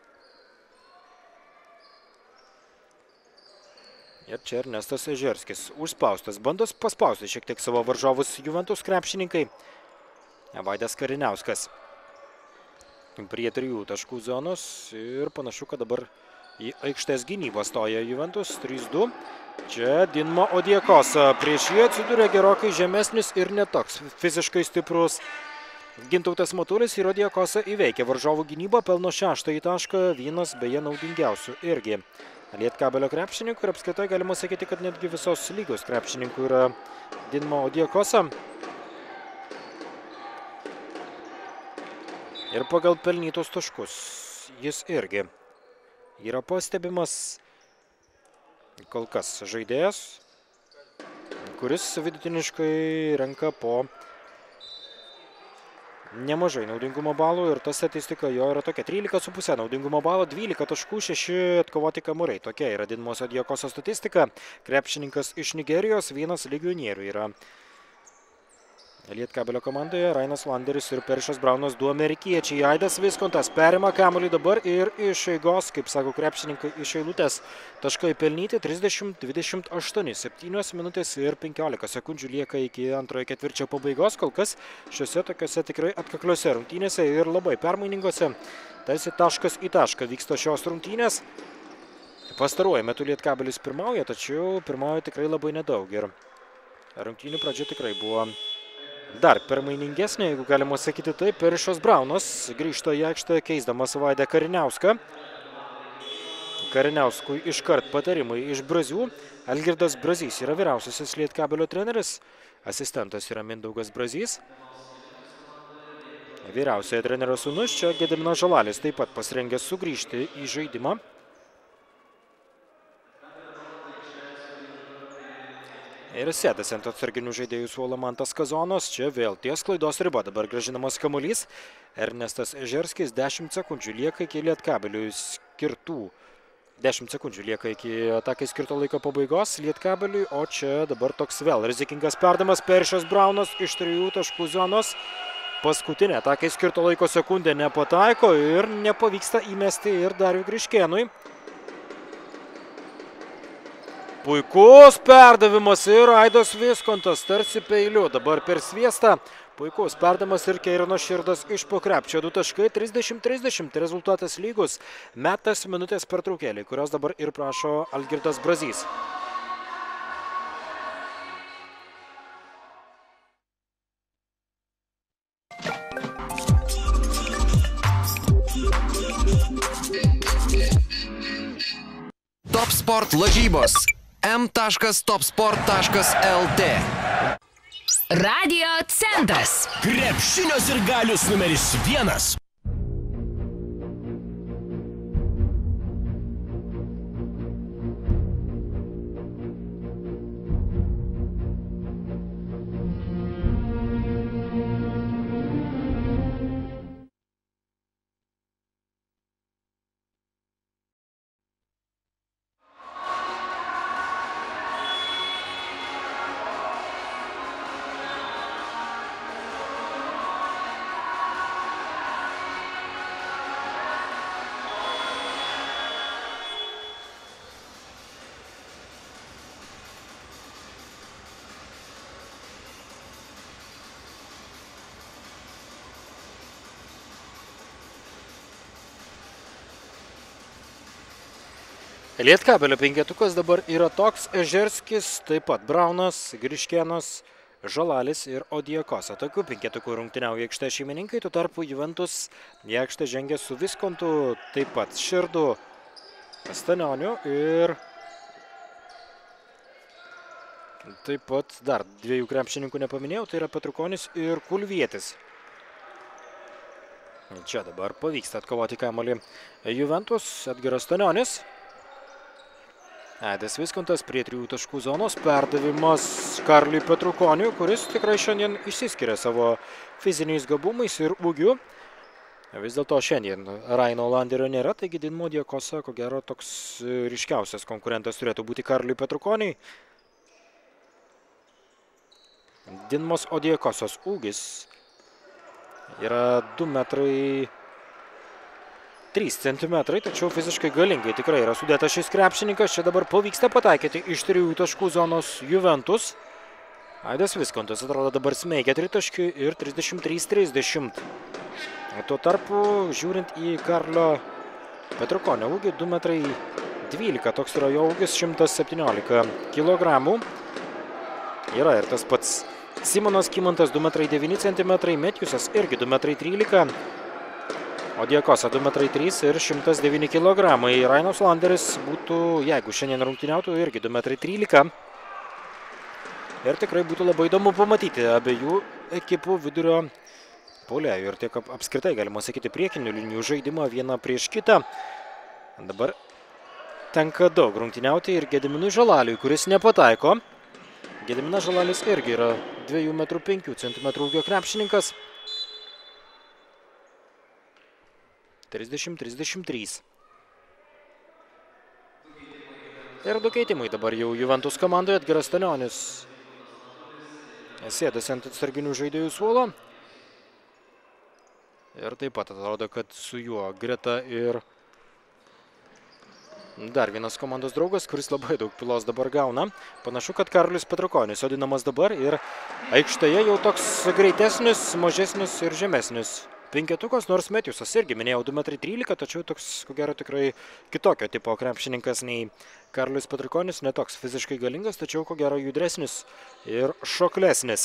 Ir čia Ernestas Ežerskis užspaustas. Bandos paspausti šiek tiek savo varžovus Juventus krepšininkai. Vaidas Kariniauskas prie trijų taškų zonos ir panašu, kad dabar į aikštės gynybą stoja Juventus. trys du. Čia Dinmo Odiekosa. Prieš jį atsidūrė gerokai žemesnis ir netoks fiziškai stiprus Gintautas Matulis ir Odiekosa įveikė varžovų gynybą, pelno šeštąjį tašką, vienas beje naudingiausių irgi Lietkabelio krepšininkų ir apskritai galima sakyti, kad netgi visos lygos krepšininkų yra Dinmo Odiekosa. Ir pagal pelnytus taškus jis irgi yra pastebimas kol kas žaidėjas, kuris vidutiniškai renka po nemažai naudingumo balų ir ta statistika jo yra tokia. trylika su puse naudingumo balų, dvylika taškų, šeši atkovoti kamuoliai. Tokia yra Dinmos Odiekoso statistika. Krepšininkas iš Nigerijos, vienas legionierių yra Lietkabelio komandoje. Rainas Landeris ir Perišas Braunas, du amerikiečiai. Aidas Viskontas perima kamuolį dabar ir iš eigos, kaip sako krepšininkai, iš eilutės taškai pelnyti. trisdešimt dvidešimt aštuoni, septynios minutės ir penkiolika sekundžių lieka iki antrojo ketvirčio pabaigos. Kol kas šiuose tokiuose tikrai atkakliuose rungtynėse ir labai permainingose. Tarsi taškas į tašką vyksta šios rungtynės. Pastaruoju metu Lietkabelis pirmauja, tačiau pirmauja tikrai labai nedaug. Ir rungtynių pradžia tikrai buvo dar permainingesnė, jeigu galima sakyti taip. Perišas Braunas grįžta į aikštę, keisdamas Vaidą Kariniauską. Kariniauskui iškart patarimai iš Brazių. Algirdas Brazys yra vyriausiasis Lietkabelio treneris. Asistentas yra Mindaugas Brazys. Vyriausiojo trenerio sūnus, čia Gediminas Žalalis, taip pat pasirengęs sugrįžti į žaidimą. Ir sėdasi ant atsarginių žaidėjų suolo Mantas Kazonas. Čia vėl ties klaidos riba dabar grąžinamas kamuolys. Ernestas Ežerskis, dešimt sekundžių lieka iki Lietkabeliui skirtų. dešimt sekundžių lieka iki atakai skirto laiko pabaigos Lietkabeliui. O čia dabar toks vėl rizikingas perdamas. Perišas Braunas iš trijų taškų zonos. Paskutinė atakai skirto laiko sekundė nepataiko ir nepavyksta įmesti ir Dariui Griškėnui. Puikus perdavimas ir Aidas Viskontas tarsi peiliu dabar per sviestą. Puikus perdavimas ir Keirino Širdas iš po krepšio. du taškai, trisdešimt trisdešimt, rezultatas lygus. Metas minutės pertraukėlį, kurios dabar ir prašo Algirdas Brazys. Top Sport lažybos. m taškas top sport taškas l t. Radio centras. Krepšinio sirgalius numeris vienas. Lietkabelio penketukas dabar yra toks: Ežerskis, taip pat Braunas, Griškėnas, Žalalis ir Odiakosa. Tokių penketukų rungtyniauja aikštės šeimininkai, tuo tarpu Juventus į aikštę žengia su Viskontu, taip pat Širdu, Stanioniu ir taip pat dar dviejų krepšininkų nepaminėjau, tai yra Petrukonis ir Kulvietis. Čia dabar pavyksta atkovoti kamuolį Juventus, Edgaras Stanionis. Aidas Viskontas prie trijų taškų zonos, perdavimas Karliui Petrukoniui, kuris tikrai šiandien išsiskiria savo fiziniais gabumais ir ūgiu. Vis dėlto šiandien Raino Landerio nėra, taigi Dinmo Odiakosa, ko gero, toks ryškiausias konkurentas turėtų būti Karliui Petrukoniui. Dinmos Odiakosos ūgis yra du metrai trys centimetrai, tačiau fiziškai galingai tikrai yra sudėtas šis krepšininkas. Čia dabar pavyksta pataikyti iš trijų taškų zonos Juventus. Aidas Viskontas atrodo dabar smeigia tritaškį ir trisdešimt trys trisdešimt. Tuo tarpu, žiūrint į Karlio Petrukonio ūgį, du metrai dvylika, toks yra jo ūgis, šimtas septyniolika kilogramų. Yra ir tas pats Simonas Kymantas, du metrai devyni centimetrai, Metjusas irgi du metrai trylika, Odiakosa du metrai trys ir šimtas devyni kilogramai. Rainas Landeris būtų, jeigu šiandien rungtyniautų, irgi du metrai trylika. Ir tikrai būtų labai įdomu pamatyti abiejų ekipų vidurio puolėjų ir tiek apskritai, galima sakyti, priekinių linijų žaidimą vieną prieš kitą. Dabar tenka daug rungtyniauti ir Gediminui Žalaliui, kuris nepataiko. Gediminas Žalalis irgi yra dviejų metrų penkių centimetrų ūgio krepšininkas. trisdešimt trisdešimt trys. Ir du keitimai dabar jau Juventus komandoje. Edgaras Stanionis sėdasi ant atsarginių žaidėjų suolo. Ir taip pat atrodo, kad su juo greta ir dar vienas komandos draugas, kuris labai daug pilos dabar gauna. Panašu, kad Karlius Petrukonis sodinamas dabar ir aikštėje jau toks greitesnis, mažesnis ir žemesnis penketukas, nors Metjusas irgi minėjau du metrai trylika, tačiau toks, ko gero, tikrai kitokio tipo krepšininkas nei Karlius Petrukonis, netoks fiziškai galingas, tačiau ko gero judresnis ir šoklesnis.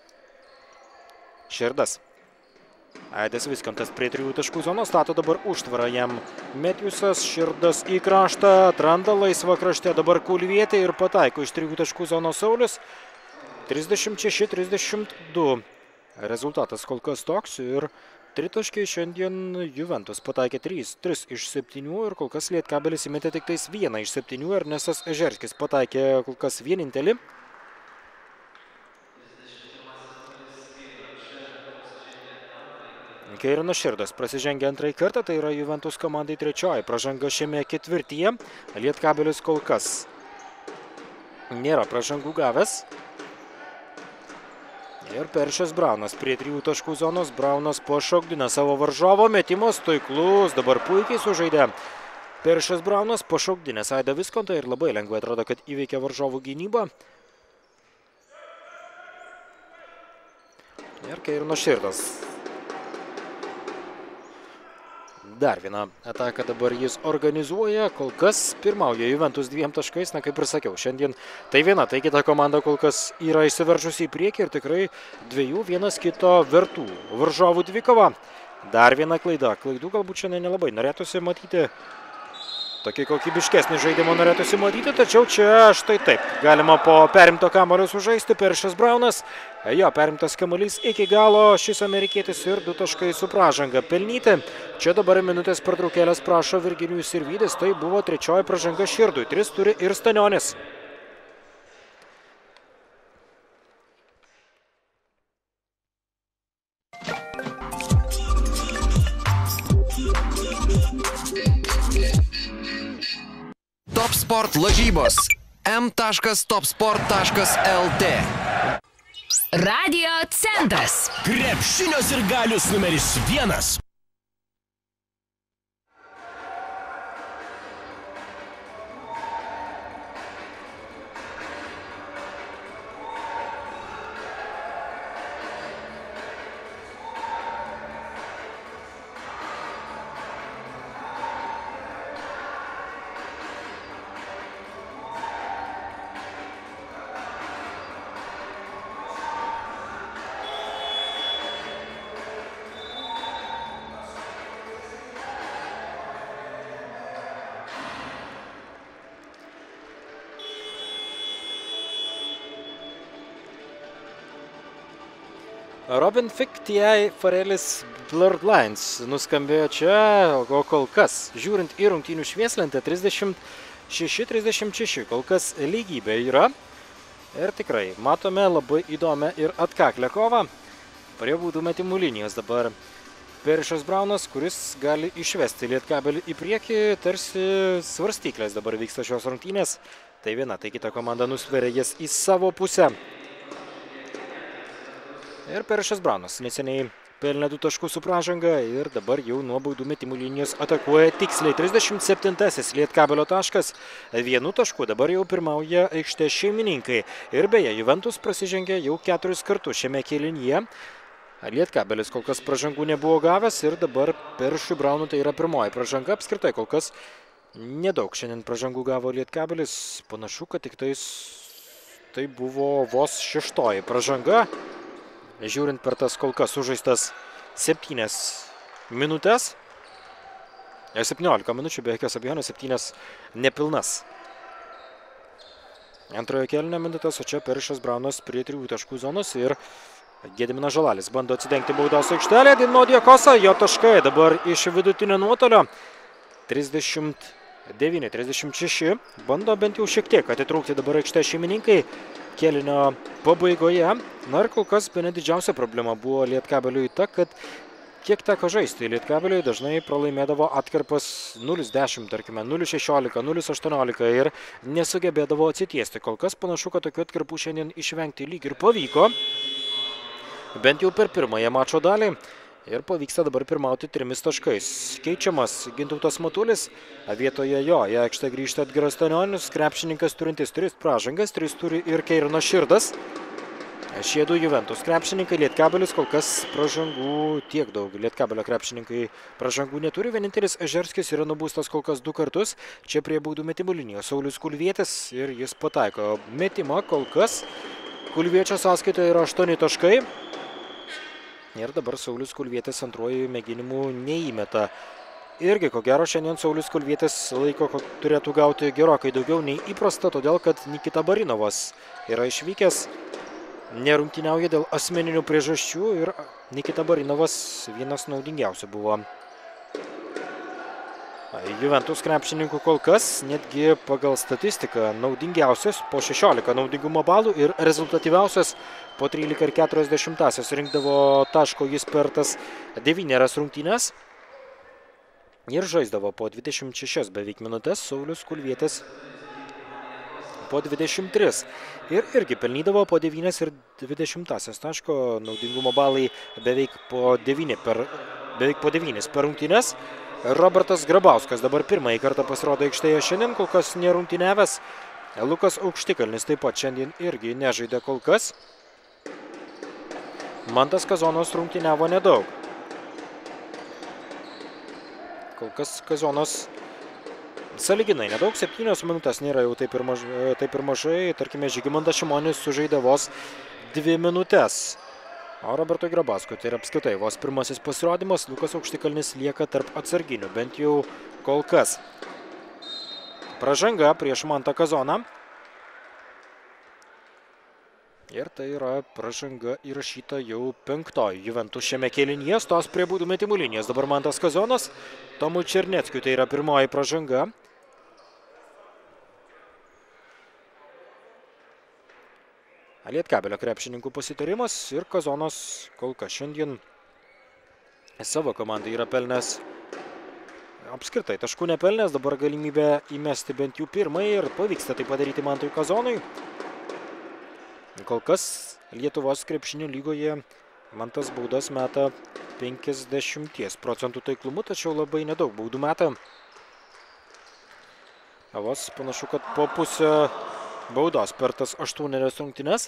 Širdas. Aidas Viskontas prie trijų taškų zonos, stato dabar užtvarą jam Metjusas, Širdas į kraštą, atranda laisvą krašte dabar Kulvietį ir pataiko iš trijų taškų zonos Saulius. trisdešimt šeši trisdešimt du. Rezultatas kol kas toks ir tritaškiai šiandien Juventus pataikė trys, tris iš septynių ir kol kas Lietkabelis įmetė tik tais vieną iš septynių. Ernestas Ežerskis pataikė kol kas vienintelį. Keirinas Širdas prasižengia antrąjį kartą, tai yra Juventus komandai trečioji pražanga šiame ketvirtyje. Lietkabelis kol kas nėra pražangų gavęs. Ir Peršas Braunas prie trijų taškų zonos. Braunas pašokdina savo varžovo, metimas taiklus, dabar puikiai sužaidė Peršas Braunas, pašokdinės Aidą Viskontą ir labai lengvai atrodo, kad įveikė varžovų gynybą. Ir Keirinas Širdas. Dar vieną ataką dabar jis organizuoja, kol kas pirmauja Juventus dviem taškais, na kaip ir sakiau, šiandien tai viena, tai kita komanda kol kas yra išsiveržusi į priekį ir tikrai dviejų vienas kito vertų varžovų dvikova. Dar viena klaida, klaidų galbūt šiandien nelabai norėtųsi matyti, tokį kokybiškesnį žaidimą norėtųsi matyti, tačiau čia štai taip, galima po perimto kamuolio sužaisti. Peršas Braunas, jo perimtas kamuolys iki galo, šis amerikietis ir du taškai su pražanga pelnyti. Čia dabar minutės pertraukėlės prašo Virginijus Sirvydis, tai buvo trečioji pražanga Širdui, tris turi ir Stanionis. Top Sport lažybos. m taškas top sport taškas l t. Radio centras. Krepšinio sirgalius numeris vienas. Robin Fick, T I Farelis Blurred Lines nuskambėjo čia, o kol kas, žiūrint į rungtynių švieslentę, trisdešimt šeši trisdešimt šeši, kol kas lygybė yra. Ir tikrai matome labai įdomią ir atkaklę kovą. Prie baudų metimų linijos dabar Perišas Braunas, kuris gali išvesti Lietkabelį į priekį, tarsi svarstyklės dabar vyksta šios rungtynės. Tai viena, tai kita komanda nusveria jas į savo pusę. Ir Perišas Braunas neseniai pelnė du taškus su pražanga ir dabar jau nuo baudų metimų linijos atakuoja tiksliai. trisdešimt septintasis Lietkabelio taškas, vienu tašku dabar jau pirmauja aikštės šeimininkai. Ir beje, Juventus prasižengė jau keturis kartus šiame kėlinyje. Lietkabelis kol kas pražangų nebuvo gavęs ir dabar Perišui Braunui tai yra pirmoji pražanga. Apskritai kol kas nedaug šiandien pražangų gavo Lietkabelis. Panašu, kad tik tais tai buvo vos šeštoji pražanga. Žiūrint per tas kol kas sužaistas septynias minutės. septyniolika minučių, be jokios abejonės, septynias nepilnas. Antrojo kėlinio minutės, o čia Perišas Braunas prie trijų taškų zonos ir Gediminas Žalalis bando atsidengti baudos aikštelę. Dinmo Diekosa, jo taškai dabar iš vidutinio nuotolio. trisdešimt devyni trisdešimt šeši. Bando bent jau šiek tiek atitrūkti dabar aikštės šeimininkai kėlinio pabaigoje. Na ir kol kas bene didžiausia problema buvo Lietkabeliui ta, kad kiek teko žaisti Lietkabeliui dažnai pralaimėdavo atkarpas nulis dešimt, tarkime, nulis šešiolika, nulis aštuoniolika ir nesugebėdavo atsitiesti. Kol kas panašu, kad tokių atkarpų šiandien išvengti lyg ir pavyko. Bent jau per pirmąją mačo dalį. Ir pavyksta dabar pirmauti trimis taškais. Keičiamas Gintautas Matulis. Vietoje jo į aikštę grįžta Edgaras Stanionis. Krepšininkas turintis tris pražangas. Tris turi ir Keirinas Širdas. Šie du Juventus krepšininkai. Lietkabelis kol kas pražangų tiek daug. Lietkabelio krepšininkai pražangų neturi. Vienintelis Ežerskis yra nubaustas kol kas du kartus. Čia prie baudų metimų linijos Saulius Kulvietis. Ir jis pataiko metimą kol kas. Kulviečio sąskaitoje yra aštuoni taškai. Ir dabar Saulius Kulvietis antruoju mėginimu neįmeta. Irgi, ko gero, šiandien Saulius Kulvietis laiko turėtų gauti gerokai daugiau nei įprasta, todėl kad Nikita Barinovas yra išvykęs, nerungtyniauja dėl asmeninių priežasčių ir Nikita Barinovas vienas naudingiausių buvo Juventus krepšininkų kol kas, netgi pagal statistiką naudingiausias po šešiolika naudingumo balų ir rezultatyviausias po trylika ir keturiasdešimtąsias rinkdavo taško jis per tas devynerias rungtynes ir žaisdavo po dvidešimt šešias beveik minutės, Saulius Kulvietis po dvidešimt tris ir irgi pelnydavo po devynias ir dvidešimtąsias taško, naudingumo balai beveik po devyni per, beveik po devynis per rungtynes. Robertas Grabauskas dabar pirmąjį kartą pasirodo aikštėje šiandien, kol kas nerungtyniavęs. Lukas Aukštikalnis taip pat šiandien irgi nežaidė kol kas. Mantas Kazonas rungtyniavo nedaug. Kol kas Kazonas sąlyginai nedaug, septynios minutės nėra jau taip ir mažai, taip ir mažai. Tarkime, Žygimantas Šimonis sužaidė vos dvi minutės. O Robertui Grabauskui tai yra apskritai vos pirmasis pasirodymas. Lukas Aukštikalnis lieka tarp atsarginių, bent jau kol kas. Pražanga prieš Mantą Kazoną. Ir tai yra pražanga įrašyta jau penktoji Juventus šiame kėlinyje. Stos prie baudų metimų linijos. Dabar Mantas Kazonas. Tomui Černeckiui tai yra pirmoji pražanga. Lietkabelio krepšininkų pasitarimas ir Kazonas kol kas šiandien savo komandai yra pelnęs apskritai taškų nepelnęs, dabar galimybė įmesti bent jau pirmąjį ir pavyksta tai padaryti Mantui Kazonui. Kol kas Lietuvos krepšinio lygoje Mantas baudas meta penkiasdešimt procentų taiklumu, tačiau labai nedaug baudų meta. Vos panašu, kad po pusę baudos per tas aštuonerias rungtynes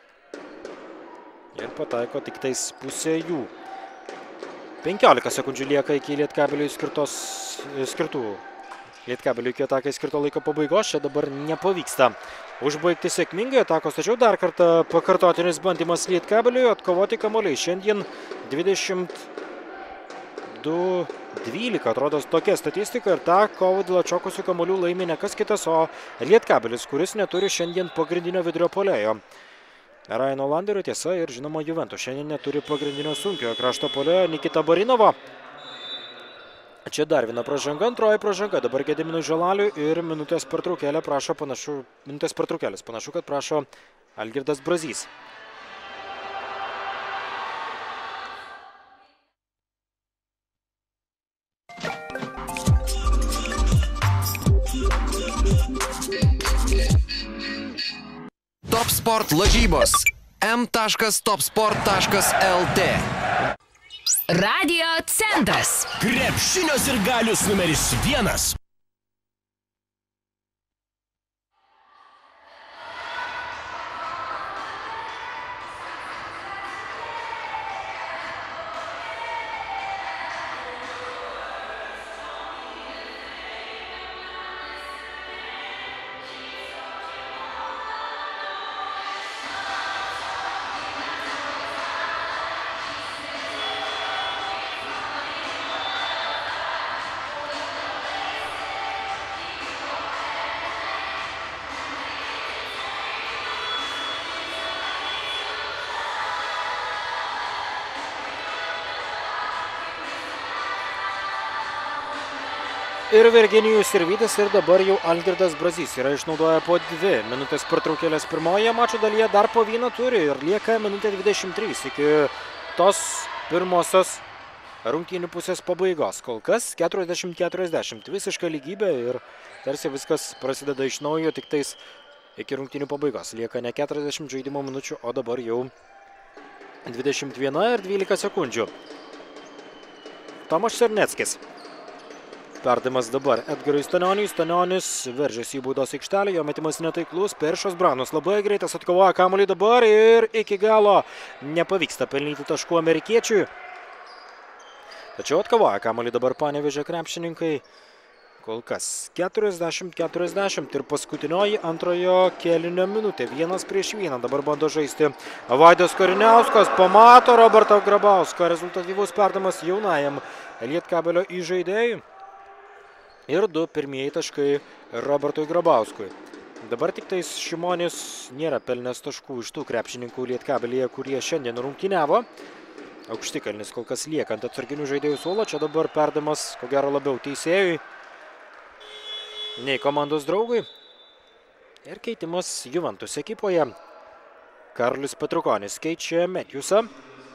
ir pataiko tik tais pusė jų. penkiolika sekundžių lieka iki Lietkabeliui skirtos, skirtų Lietkabeliui iki atakai skirto laiko pabaigos. Čia dabar nepavyksta užbaigti sėkmingai atakos, tačiau dar kartą pakartotinis bandymas Lietkabeliui atkovoti kamuoliai. Šiandien dvidešimt du dvylika, atrodo tokia statistika ir tą kovą dėl atšokusių kamuolių laimi ne kas kitas, o Lietkabelis, kuris neturi šiandien pagrindinio vidurio puolėjo. Raino Landerio, tiesa, ir žinoma Juventus šiandien neturi pagrindinio sunkiojo krašto puolėjo Nikita Barinovo. Čia dar viena pražanga, antroji pražanga, dabar Gediminui Žalaliui ir minutės pertraukėlė prašo panašu, minutės pertraukėlės panašu, kad prašo Algirdas Brazys. Top Sport lažybos. m taškas top sport taškas l t. Radio centras. Krepšinio sirgalius numeris vienas. Ir Virginijus Sirvydis ir dabar jau Algirdas Brazys yra išnaudoję po dvi minutės pertraukėlės pirmoje mačo dalyje, dar po vieną turi ir lieka minutė dvidešimt trys iki tos pirmosios rungtynių pusės pabaigos. Kol kas keturiasdešimt keturiasdešimt, visiška lygybė ir tarsi viskas prasideda iš naujo, tik tais iki rungtynių pabaigos. Lieka ne keturiasdešimt žaidimo minučių, o dabar jau dvidešimt viena ir dvylika sekundžių. Tomas Černeckis. Perdavimas dabar Edgarui Stanioniui. Stanionis veržiasi į baudos aikštelę, jo metimas netaiklus. Peršas Branus labai greitas atkovoja kamuolį dabar ir iki galo nepavyksta pelnyti taškų amerikiečiui. Tačiau atkovoja kamuolį dabar Panevėžio krepšininkai. Kol kas keturiasdešimt keturiasdešimt ir paskutinioji antrojo kėlinio minutė. Vienas prieš vieną dabar bando žaisti Vaidas Kariniauskas. Pamato Roberto Grabauską. Rezultatyvus perdavimas jaunajam Lietkabelio įžaidėjui. Ir du pirmieji taškai Robertui Grabauskui. Dabar tik tais Šimonis nėra pelnęs taškų iš tų krepšininkų Lietkabelyje, kurie šiandien rungtyniavo. Aukštikalnis kol kas lieka ant atsarginių žaidėjų suolo. Čia dabar perdavimas, ko gero, labiau teisėjui nei komandos draugui. Ir keitimas Juventus ekipoje. Karolis Petrukonis keičia Matthewsą.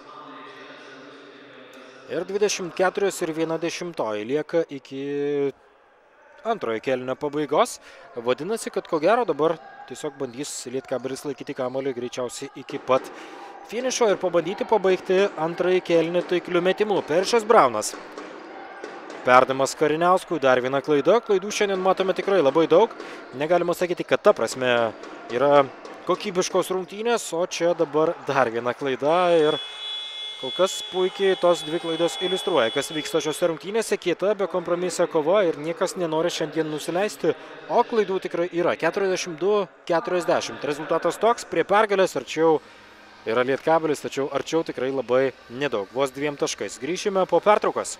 Ir dvidešimt keturios ir viena dešimtoji lieka iki antrojo kėlinio pabaigos. Vadinasi, kad ko gero dabar tiesiog bandys Lietkabelis laikyti kamuolį greičiausiai iki pat finišo ir pabandyti pabaigti antrąjį kėlinį taiklių metimų. Peršas Braunas. Perdavimas Kariniauskui, dar viena klaida. Klaidų šiandien matome tikrai labai daug. Negalima sakyti, kad ta prasme yra kokybiškos rungtynės, o čia dabar dar viena klaida ir kol kas puikiai tos dvi klaidos iliustruoja, kas vyksta šiose rungtynėse. Kieta, be kompromisą kova ir niekas nenori šiandien nusileisti, o klaidų tikrai yra. keturiasdešimt du keturiasdešimt. Rezultatas toks, prie pergalės arčiau yra Lietkabelis, tačiau arčiau tikrai labai nedaug. Vos dviem taškais. Grįšime po pertraukos.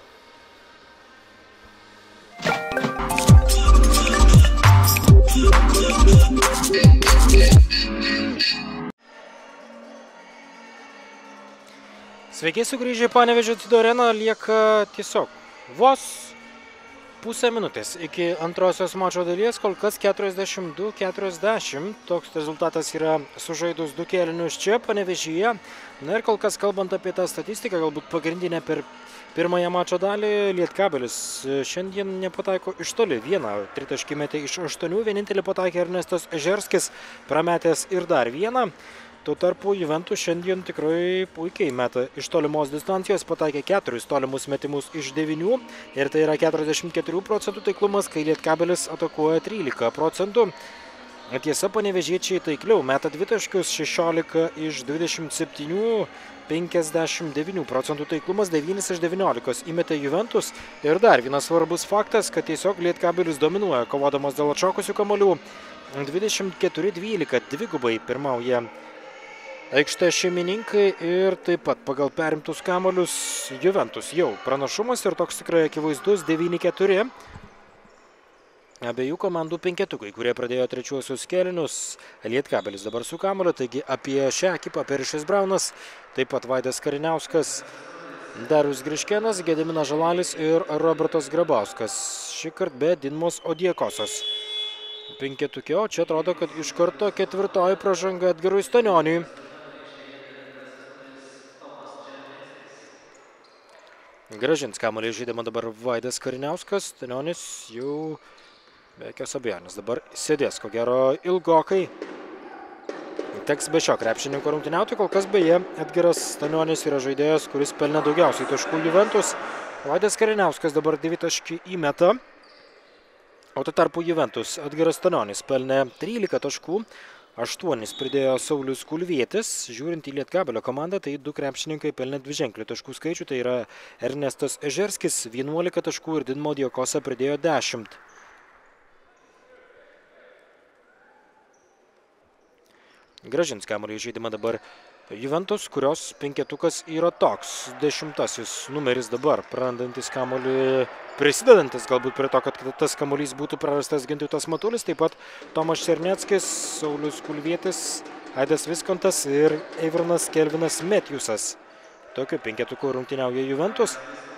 Sveiki sugrįžę į Panevėžio Dziudo areną, lieka tiesiog vos pusę minutės iki antrosios mačo dalies, kol kas keturiasdešimt du keturiasdešimt. Toks rezultatas yra sužaidus du kėlinius čia Panevėžyje. Na ir kol kas kalbant apie tą statistiką, galbūt pagrindinę per pirmąją mačo dalį, Lietkabelis šiandien nepataiko iš toli. Vieną tritaškį metė iš aštuonių, vienintelį pataikė Ernestas Ežerskis, prametęs ir dar vieną. Tuo tarpu Juventus šiandien tikrai puikiai meta iš tolimos distancijos, pataikė keturis tolimus metimus iš devynių ir tai yra keturiasdešimt keturių procentų taiklumas, kai Lietkabelis atakuoja trylika procentų. Tiesa, panevėžiečiai taikliau meta dvitaškius, šešiolika iš dvidešimt septynių, penkiasdešimt devynių procentų taiklumas, devyni iš devyniolikos įmetė Juventus. Ir dar vienas svarbus faktas, kad tiesiog Lietkabelis dominuoja kovodamas dėl atšokusių kamuolių. dvidešimt keturi dvylika, dvigubai pirmauja aikštės šeimininkai ir taip pat pagal perimtus kamuolius Juventus jau pranašumas ir toks tikrai akivaizdus devyni keturi. abiejų komandų penketukai, kurie pradėjo trečiuosius kėlinius. Lietkabelis dabar su kamuoliu, taigi apie šią ekipą Perišas Braunas, taip pat Vaidas Kariniauskas, Darius Griškenas, Gediminas Žalalis ir Robertas Grabauskas. Šį kartą be Dinmos Odiekosos. Penketukė, o čia atrodo, kad iš karto ketvirtoji pražanga Edgarui Stanioniui. Gražins kamuolį žaidimą dabar Vaidas Kariniauskas. Stanionis jau be jokios abejonės dabar sėdės, ko gero ilgokai. Teks be šio krepšininko rungtyniauti. Kol kas beje, Edgaras Stanionis yra žaidėjas, kuris pelnė daugiausiai taškų Juventus. Vaidas Kariniauskas dabar dvitaškį įmeta. O tuo tarpu Juventus Edgaras Stanionis pelnė trylika taškų. aštuonis pridėjo Saulius Kulvietis. Žiūrint į Lietkabelio komandą, tai du krepšininkai pelnė dviženklių taškų skaičių. Tai yra Ernestas Ežerskis vienuolika taškų ir Dinmo Odiekosa pridėjo dešimt. Gražins kamuolį į žaidimą dabar Juventus, kurios penketukas yra toks. Dešimtasis numeris dabar, prarandantis kamuolį, prisidedantis galbūt prie to, kad tas kamuolys būtų prarastas Gintautas Matulis, taip pat Tomas Černeckis, Saulius Kulvietis, Aidas Viskontas ir Eivranas Kelvinas Metjusas. Tokiu penketuku rungtyniauja Juventus.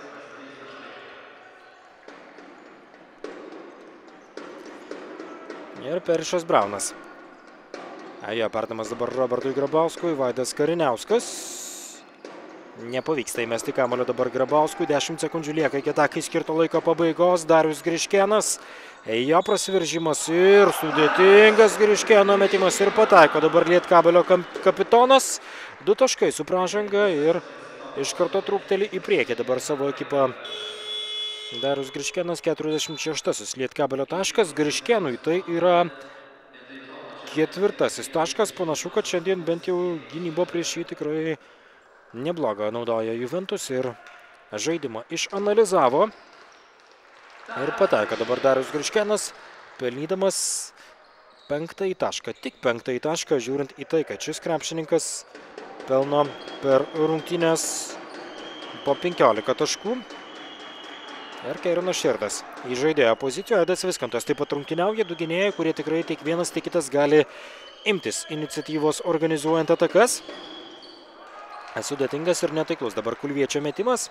Ir Perišas Braunas. Jo perdamas dabar Robertui Grabauskui, Vaidas Kariniauskas. Nepavyksta įmesti kamuolio dabar Grabauskui, dešimt sekundžių lieka iki atakai skirto laiko pabaigos. Darius Griškenas, jo prasiveržimas ir sudėtingas Griškeno metimas ir pataiko dabar Lietkabelio kapitonas. Du taškai su pražanga ir iš karto trūkteli į priekį dabar savo ekipą. Darius Griškenas, keturiasdešimt šeštasis Lietkabelio taškas. Griškenui tai yra ketvirtasis taškas. Panašu, kad šiandien bent jau gynybo prieš jį tikrai neblogą naudoja Juventus ir žaidimą išanalizavo. Ir pataiko dabar Darius Griškenas, pelnydamas penktąjį tašką. Tik penktąjį tašką, žiūrint į tai, kad šis krepšininkas pelno per rungtynes po penkiolika taškų. Ir Keirinas Širdas į žaidėjo poziciją. Aidas Viskontas taip pat rungtyniauja, du gynėjai, kurie tikrai tiek vienas, tiek kitas gali imtis iniciatyvos organizuojant atakas. Sudėtingas ir netaiklus dabar Kulviečio metimas.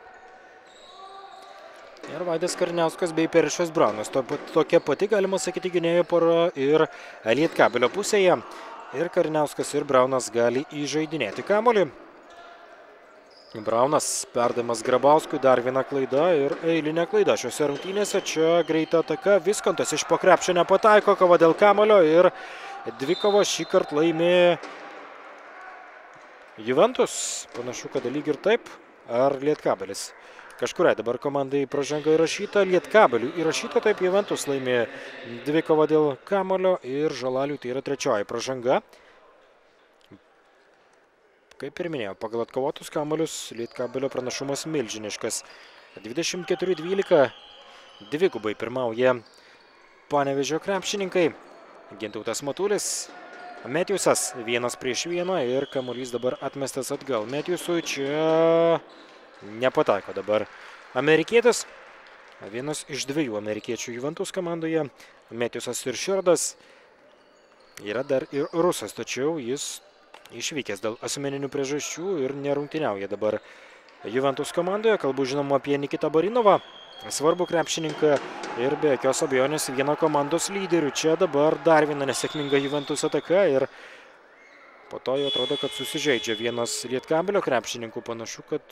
Ir Vaidas Kariniauskas bei Perišas Braunas. Tokia pati, galima sakyti, gynėjų pora ir Lietkabelio pusėje. Ir Kariniauskas ir Braunas gali įžaidinėti kamuolį. Braunas perdavimas Grabauskui, dar viena klaida ir eilinė klaida šiuose rungtynėse. Čia greita ataka, Viskontas iš po krepšio nepataiko, kova dėl kamuolio ir dvikova šį kartą laimi Juventus. Panašu, kad lyg ir taip, ar Lietkabelis. Kažkuriai dabar komandai pražanga įrašyta, Lietkabeliui įrašyta, taip Juventus laimi dvikova dėl kamuolio ir Žalaliui tai yra trečioji pražanga. Kaip ir minėjau, pagal atkovotus kamuolius Lietkabelio pranašumas milžiniškas. dvidešimt keturi dvylika, dvigubai pirmauja Panevėžio krepšininkai. Gintautas Matulis, Metjusas vienas prieš vieną ir kamuolys dabar atmestas atgal. Metjusui čia nepataiko dabar amerikietis. Vienas iš dviejų amerikiečių Juventus komandoje. Metjusas ir Širdas. Yra dar ir rusas, tačiau jis išvykęs dėl asmeninių priežasčių ir nerungtyniauja dabar Juventus komandoje. Kalbu žinoma apie Nikitą Barinovą, svarbu krepšininką ir be jokios abejonės vieną komandos lyderių. Čia dabar dar viena nesėkminga Juventus ataka ir po to jau atrodo, kad susižeidžia vienas Lietkabelio krepšininkų. Panašu, kad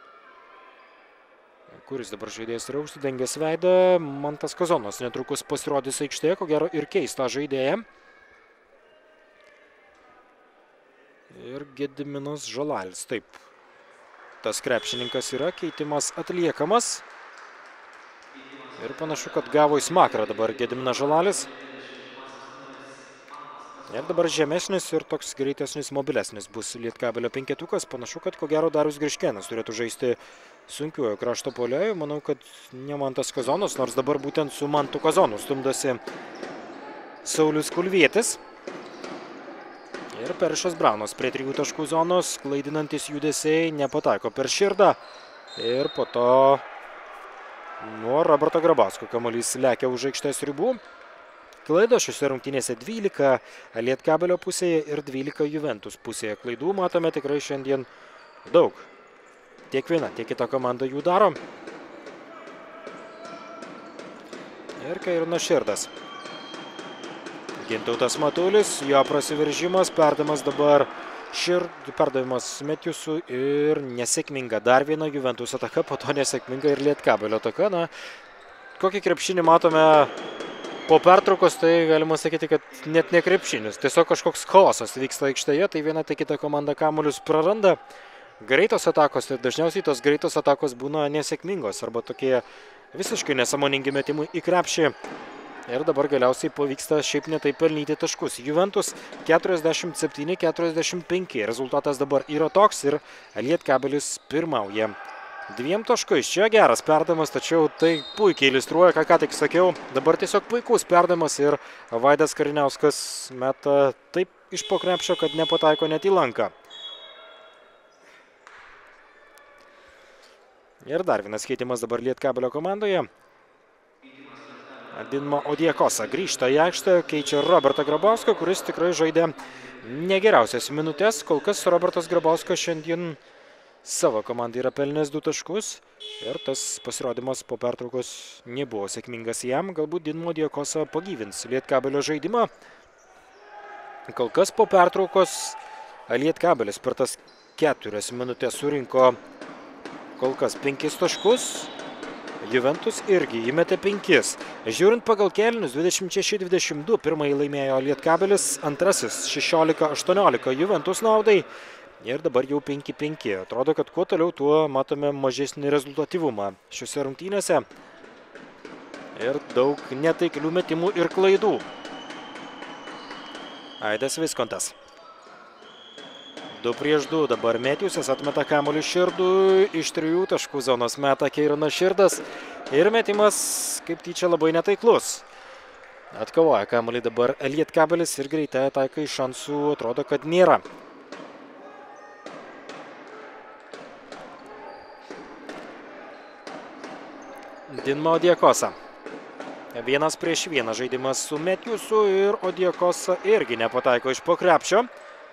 kuris dabar žaidėjas yra užsidengęs veidą. Mantas Kazonas netrukus pasirodys aikštėje, ko gero ir keistą žaidėją. Ir Gediminas Žalalis, taip. Tas krepšininkas yra, keitimas atliekamas. Ir panašu, kad gavo į smakrą dabar Gediminas Žalalis. Ir dabar žemesnis ir toks greitesnis, mobilesnis bus Lietkabelio penketukas. Panašu, kad ko gero Darius Griškenas turėtų žaisti sunkiuoju krašto puolėju. Manau, kad ne Mantas Kazonas, nors dabar būtent su Mantu Kazonu stumdosi Saulius Kulvietis. Ir Perišas Braunas prie trijų taškų zonos, klaidinantis judesiai, nepataiko per Širdą. Ir po to nuo Roberto Grabausko. Kamuolys lekia už aikštės ribų. Klaido šiose rungtynėse dvylika Lietkabelio pusėje ir dvylika Juventus pusėje. Klaidų matome tikrai šiandien daug. Tiek viena, tiek kita komanda jų daro. Ir Kairinas Širdas. Gintautas Matulis, jo prasiveržimas, perdavimas dabar Šird, perdavimas Metiusų ir nesėkminga. Dar viena Juventus ataka, po to nesėkminga ir Lietkabelio ataka. Na, kokį krepšinį matome po pertraukos, tai galima sakyti, kad net ne krepšinis. Tiesiog kažkoks chaosas vyksta aikštėje, tai viena, tai kita komanda kamuolius praranda. Greitos atakos, tai dažniausiai tos greitos atakos būna nesėkmingos arba tokie visiškai nesąmoningi metimai į krepšį. Ir dabar galiausiai pavyksta šiaip netai pelnyti taškus. Juventus keturiasdešimt septyni keturiasdešimt penki. Rezultatas dabar yra toks ir Lietkabelis pirmauja dviem taškais. Čia geras perdavimas, tačiau tai puikiai iliustruoja, ką ką tik sakiau. Dabar tiesiog puikus perdavimas ir Vaidas Kariniauskas meta taip iš po krepšio, kad nepataiko net į lanką. Ir dar vienas keitimas dabar Lietkabelio komandoje. Dinmo Odiekosa grįžta į aikštę, keičia Robertą Grabauską, kuris tikrai žaidė negeriausias minutės. Kol kas Robertas Grabauskas šiandien savo komandai yra pelnęs du taškus ir tas pasirodymas po pertraukos nebuvo sėkmingas jam. Galbūt Dinmo Odiekosa pagyvins Lietkabelio žaidimą. Kol kas po pertraukos Lietkabelis per tas keturias minutės surinko kol kas penkis taškus. Juventus irgi įmetė penkis. Žiūrint pagal kėlinius, dvidešimt šeši dvidešimt du pirmąjį laimėjo Lietkabelis, antrasis šešiolika aštuoniolika Juventus naudai ir dabar jau penki penki. Atrodo, kad kuo toliau, tuo matome mažesnį rezultatyvumą šiuose rungtynėse ir daug netaiklių metimų ir klaidų. Aidas Viskontas. Du prieš du, dabar Metiusas atmeta kamuolį Širdui, iš trijų taškų zonos meta Kairinas Širdas ir metimas kaip tyčia labai netaiklus. Atkovoja kamuolį dabar Lietkabelis ir greitai ataikai šansų atrodo, kad nėra. Dinmo Odiekosa. Vienas prieš vieną žaidimas su Metiusu ir Odiekosa irgi nepataiko iš po krepšio.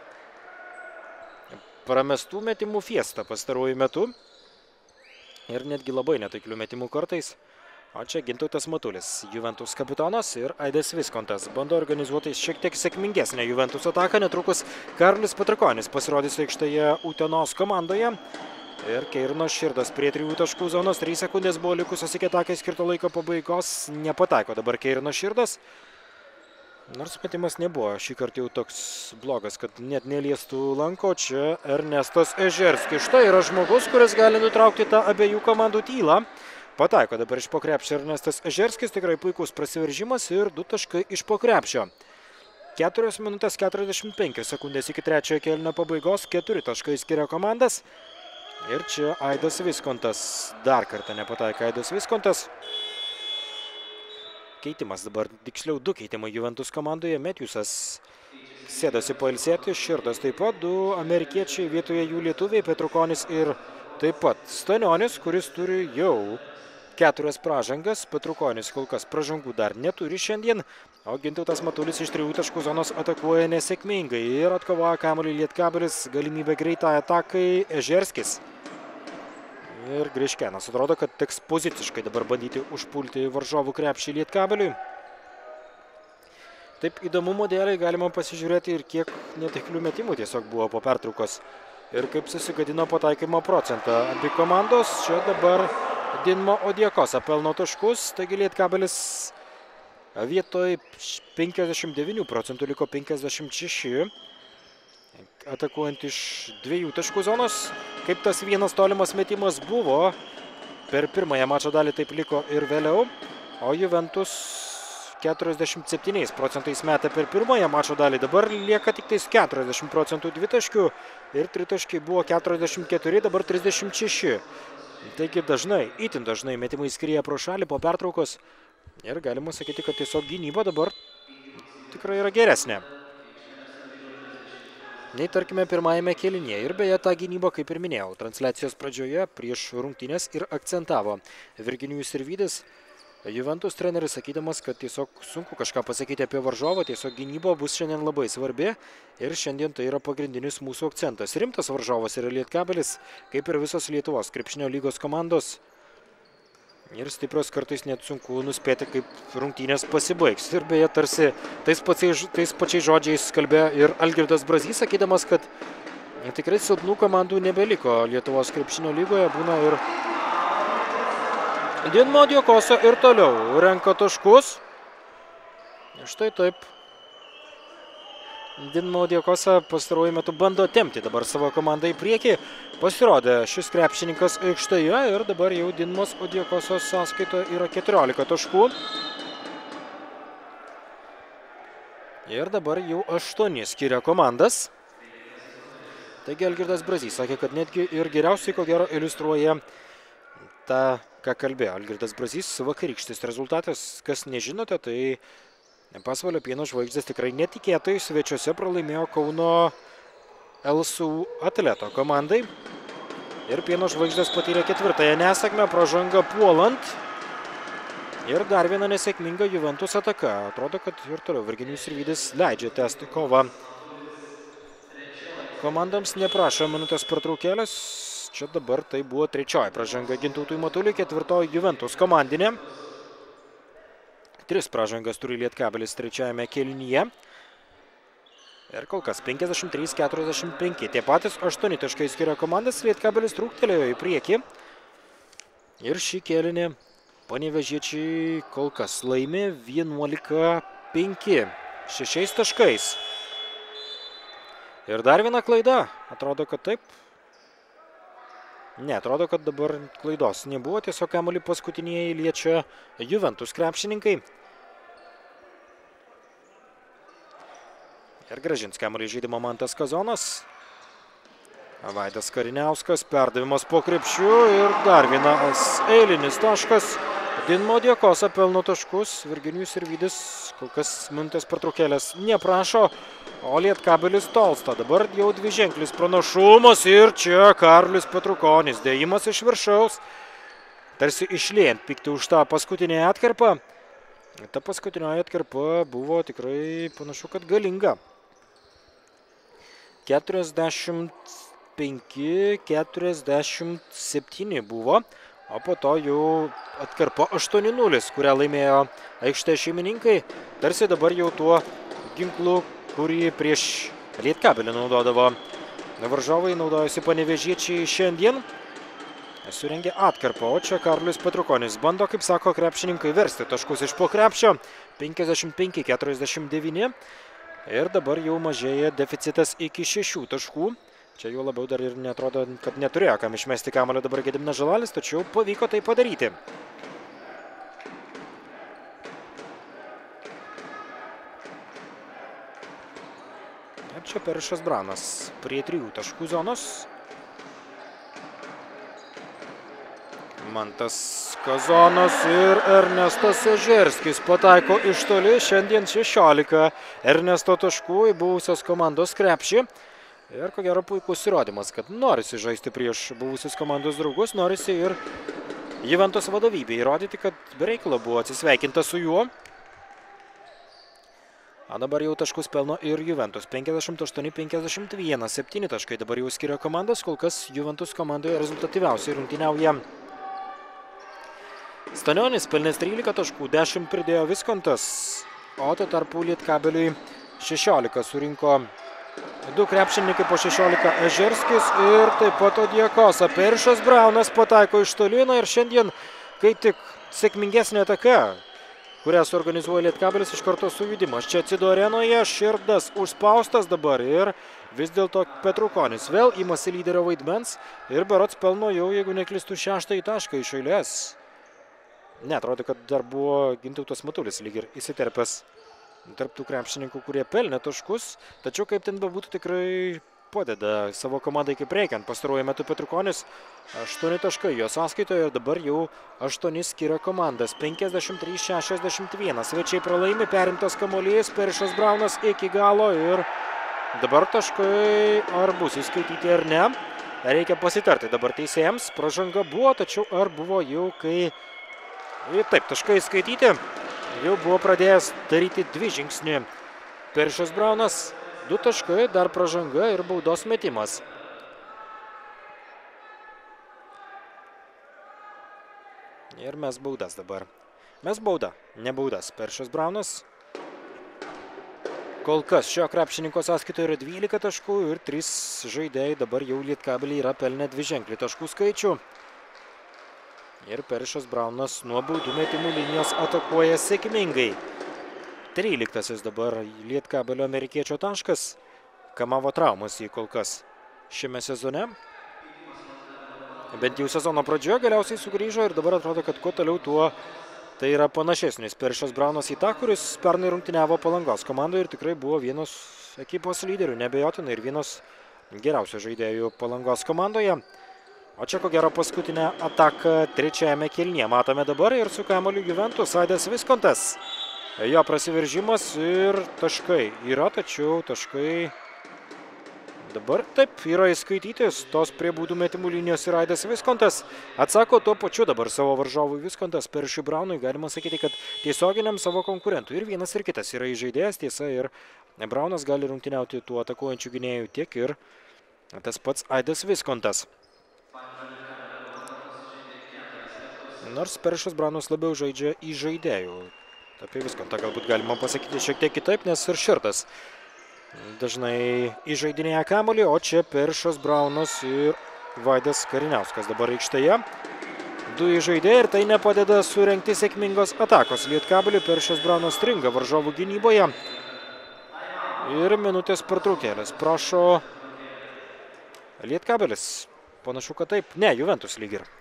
Pramestų metimų fiesta pastaruoju metu ir netgi labai netaiklių metimų kartais. O čia Gintautas Matulis, Juventus kapitonas ir Aidas Viskontas. Bando organizuoti šiek tiek sėkmingesnę Juventus ataką. Netrukus Karolis Petrikonis pasirodys aikštėje Utenos komandoje. Ir Kairinas Širdas prie trijų taškų zonos. trys sekundės buvo likusios iki atakai skirto laiko pabaigos. Nepataiko dabar Kairinas Širdas. Nors metimas nebuvo šį kartą jau toks blogas, kad net neliestų lanko. Čia Ernestas Ežerskis. Štai yra žmogus, kuris gali nutraukti tą abiejų komandų tylą. Pataiko dabar iš po krepšio Ernestas Ežerskis. Tikrai puikus prasiveržimas ir du taškai iš po krepšio. keturios minutės keturiasdešimt penkios sekundės iki trečiojo kėlinio pabaigos. keturi taškai skiria komandas. Ir čia Aidas Viskontas. Dar kartą nepataiko Aidas Viskontas. Keitimas dabar, tiksliau du keitimai Juventus komandoje. Metiusas sėdasi pailsėti, Širdas taip pat, du amerikiečiai vietoje jų lietuviai, Petrukonis ir taip pat Stanionis, kuris turi jau keturias pražangas. Petrukonis kol kas pražangų dar neturi šiandien, o Gintautas Matulis iš trijų taškų zonos atakuoja nesėkmingai ir atkovoja kamuolį Lietkabelis, galimybė greitai atakai Ežerskis. Ir Griškenas. Atrodo, kad teks poziciškai dabar bandyti užpulti varžovų krepšį Lietkabeliui. Taip įdomumo dėliai galima pasižiūrėti ir kiek netiklių metimų tiesiog buvo po pertraukos. Ir kaip susigadino pataikymo procentą. Abi komandos čia dabar Dinmo Odiekosa pelno taškus. Taigi Lietkabelis vietoj penkiasdešimt devynių procentų liko penkiasdešimt šeši. Atakuojant iš dviejų taškų zonos. Kaip tas vienas tolimas metimas buvo, per pirmąją mačo dalį taip liko ir vėliau. O Juventus keturiasdešimt septyniais procentais metė per pirmąją mačo dalį. Dabar lieka tik tais keturiasdešimt procentų dvitaškių ir tritaškiai buvo keturiasdešimt keturi, dabar trisdešimt šeši. Taigi dažnai, itin dažnai metimai skrieja pro šalį po pertraukos. Ir galima sakyti, kad tiesiog gynyba dabar tikrai yra geresnė. nei tarkime pirmajame kėlinyje. Ir beje, tą gynybą, kaip ir minėjau, transliacijos pradžioje prieš rungtynes ir akcentavo Virginijus Sirvydis, Juventus treneris, sakydamas, kad tiesiog sunku kažką pasakyti apie varžovą, tiesiog gynyba bus šiandien labai svarbi ir šiandien tai yra pagrindinis mūsų akcentas. Rimtas varžovas yra Lietkabelis, kaip ir visos Lietuvos krepšinio lygos komandos. Ir stiprios, kartais net sunku nuspėti, kaip rungtynės pasibaigs. Ir beje, tarsi tais, pačiais, tais pačiais žodžiais kalbėjo ir Algirdas Brazys, sakydamas, kad tikrai silpnų komandų nebeliko Lietuvos krepšinio lygoje. Būna ir Dinamo Diokosa ir toliau renka taškus. Štai taip. Dinamo Diokosa pastaruoju metu bando tempti dabar savo komandą į priekį. Pasirodė šis krepšininkas aikštėje ir dabar jau Dinamo Diokosos sąskaitoje yra keturiolika taškų. Ir dabar jau aštuoni skiria komandas. Taigi Algirdas Brazys sakė, kad netgi ir geriausiai ko gero iliustruoja tą, ką kalbėjo Algirdas Brazys, vakarykštis rezultatas. Kas nežinote, tai Pasvalio Pieno Žvaigždės tikrai netikėtai svečiuose pralaimėjo Kauno L S U Atleto komandai. Ir Pieno Žvaigždės patyrė ketvirtąją nesėkmę, pražanga puolant. Ir dar viena nesėkminga Juventus ataka. Atrodo, kad ir toliau Virginijus Sirvydis leidžia tęsti kovą. Komandoms neprašo minutės pertraukėlės. Čia dabar tai buvo trečioji pražanga Gintautui Matuliui, ketvirtoji Juventus komandinė. Tris pražangas turi Lietkabelis trečiajame kėlinyje. Ir kol kas penkiasdešimt trys keturiasdešimt penki. Tie patys aštuoni taškai skiria komandas. Lietkabelis trūktelėjo į priekį. Ir šį kėlinį panevėžiečiai kol kas laimi vienuolika penki. Šešiais taškais. Ir dar viena klaida. Atrodo, kad taip. Ne, atrodo, kad dabar klaidos nebuvo. Tiesiog kamuolį paskutinieji liečia Juventus krepšininkai. Ir grąžins kamuolį žaidimo Mantas Kazonas. Vaidas Kariniauskas, perdavimas po krepšiu ir dar vienas eilinis taškas. Dinamo Diokosa pelno taškus. Virginijus Sirvydis kol kas minutės pertraukėlės neprašo. O Lietkabelis tolsta. Dabar jau dviženklis pranašumas ir čia Karolis Petrukonis. Dėjimas iš viršaus. Tarsi išliejant pykti už tą paskutinę atkarpą. Ta paskutinė atkarpa buvo tikrai panašu, kad galinga. keturiasdešimt penki keturiasdešimt septyni buvo. O po to jau atkarpa aštuoni nulis, kurią laimėjo aikštės šeimininkai. Tarsi dabar jau tuo ginklu, kurį prieš Lietkabelį naudodavo varžovai, naudojasi panevėžiečiai šiandien. Surengė atkarpą, o čia Karolis Petrukonis bando, kaip sako krepšininkai, versti taškus iš po krepšio. penkiasdešimt penki keturiasdešimt devyni. Ir dabar jau mažėja deficitas iki šešių taškų. Čia jau labiau dar ir netrodo, kad neturėjo kam išmesti kamuolio dabar Gediminas Žalalis, tačiau pavyko tai padaryti. Ir čia Perišas Branas prie trijų taškų zonos. Mantas Kazonas ir Ernestas Ežerskis pataiko iš toli. Šiandien šešiolika Ernesto taškų į buvusios komandos krepšį. Ir ko gero puikus įrodymas, kad norisi žaisti prieš buvusius komandos draugus, norisi ir Juventus vadovybė įrodyti, kad bereikalo buvo atsisveikinta su juo. O dabar jau taškus pelno ir Juventus. penkiasdešimt aštuoni penkiasdešimt vienas. septyni taškai dabar jau skiria komandas. Kol kas Juventus komandoje rezultatyviausiai rungtyniauja Stanionis, pelnęs trylika taškų, dešimt pridėjo Viskontas. O tuo tarpu Lietkabeliui šešiolika surinko du krepšininkai po šešiolika Ežerskis ir taip pat Diokosa. Perišas Braunas pataiko iš tolino ir šiandien, kai tik sėkmingesnė ataka, kurią suorganizuoja Lietkabelis, iš karto sujudimas. Čia Cido arenoje Širdas užspaustas dabar ir vis dėlto Petrukonis vėl imasi lyderio vaidmens ir berods pelno jau, jeigu neklistų, šeštąjį tašką iš eilės. Ne, atrodo, kad dar buvo Gintautas Matulis lyg ir įsiterpęs tarp tų krepšininkų, kurie pelnė taškus, tačiau kaip ten bebūtų tikrai padeda savo komandai kaip reikiant. Pastaruoju metu Petrukonis aštuoni taškai jo sąskaitoje ir dabar jau aštuoni skiria komandas. penkiasdešimt trys šešiasdešimt vienas. Svečiai pralaimi, perimtas kamuolys, Perišas Braunas iki galo ir Dabar taškai ar bus įskaityti ar ne. Reikia pasitarti dabar teisėjams. Pražanga buvo, tačiau ar buvo jau kai... Taip, taškai įskaityti. Jau buvo pradėjęs daryti dvi žingsnį. Peršas Braunas. Du taškai, dar pražanga ir baudos metimas. Ir mes baudas dabar. Mes bauda, ne baudas. Peršas Braunas. Kol kas šio krepšininko sąskaitoje yra dvylika taškų ir trys žaidėjai dabar jau Lietkabeliai yra pelnę dviženklį taškų skaičių. Ir Peršas Braunas nuo baudų metimų linijos atakuoja sėkmingai. tryliktasis dabar Lietkabelio amerikiečio taškas. Kamavo traumas jį kol kas šiame sezone. Bent jau sezono pradžioje galiausiai sugrįžo ir dabar atrodo, kad kuo toliau tuo tai yra panašesnis Peršas Braunas į tą, kuris pernai rungtyniavo Palangos komandoje ir tikrai buvo vienas ekipos lyderių, nebejotinai ir vienas geriausių žaidėjų Palangos komandoje. O čia ko gero paskutinę ataką trečiajame kėlinyje matome dabar ir su kamuoliu Juventus Aidas Viskontas. Jo prasiveržimas ir taškai yra, tačiau taškai dabar taip yra įskaitytis. Tos prie baudų metimų linijos ir Aidas Viskontas atsako tuo pačiu dabar savo varžovui Viskontas Peršiui Braunui. Galima sakyti, kad tiesioginiam savo konkurentų ir vienas ir kitas yra įžaidėjas, tiesa, ir Braunas gali rungtyniauti tuo atakuojančių gynėjų tiek ir tas pats Aidas Viskontas. Nors Peršas Braunas labiau žaidžia į žaidėjų. Apie Viskontą galbūt galima pasakyti šiek tiek kitaip, nes ir Širtas dažnai įžaidinėja kamuolį, o čia Peršas Braunas ir Vaidas Kariniauskas dabar aikštėje. Du įžaidėjai ir tai nepadeda surengti sėkmingos atakos. Lietkabeliui Peršas Braunas stringa varžovų gynyboje. Ir minutės pertraukėlės. Prašo Lietkabelis. Panašu, kad taip. Ne, Juventus lyg ir.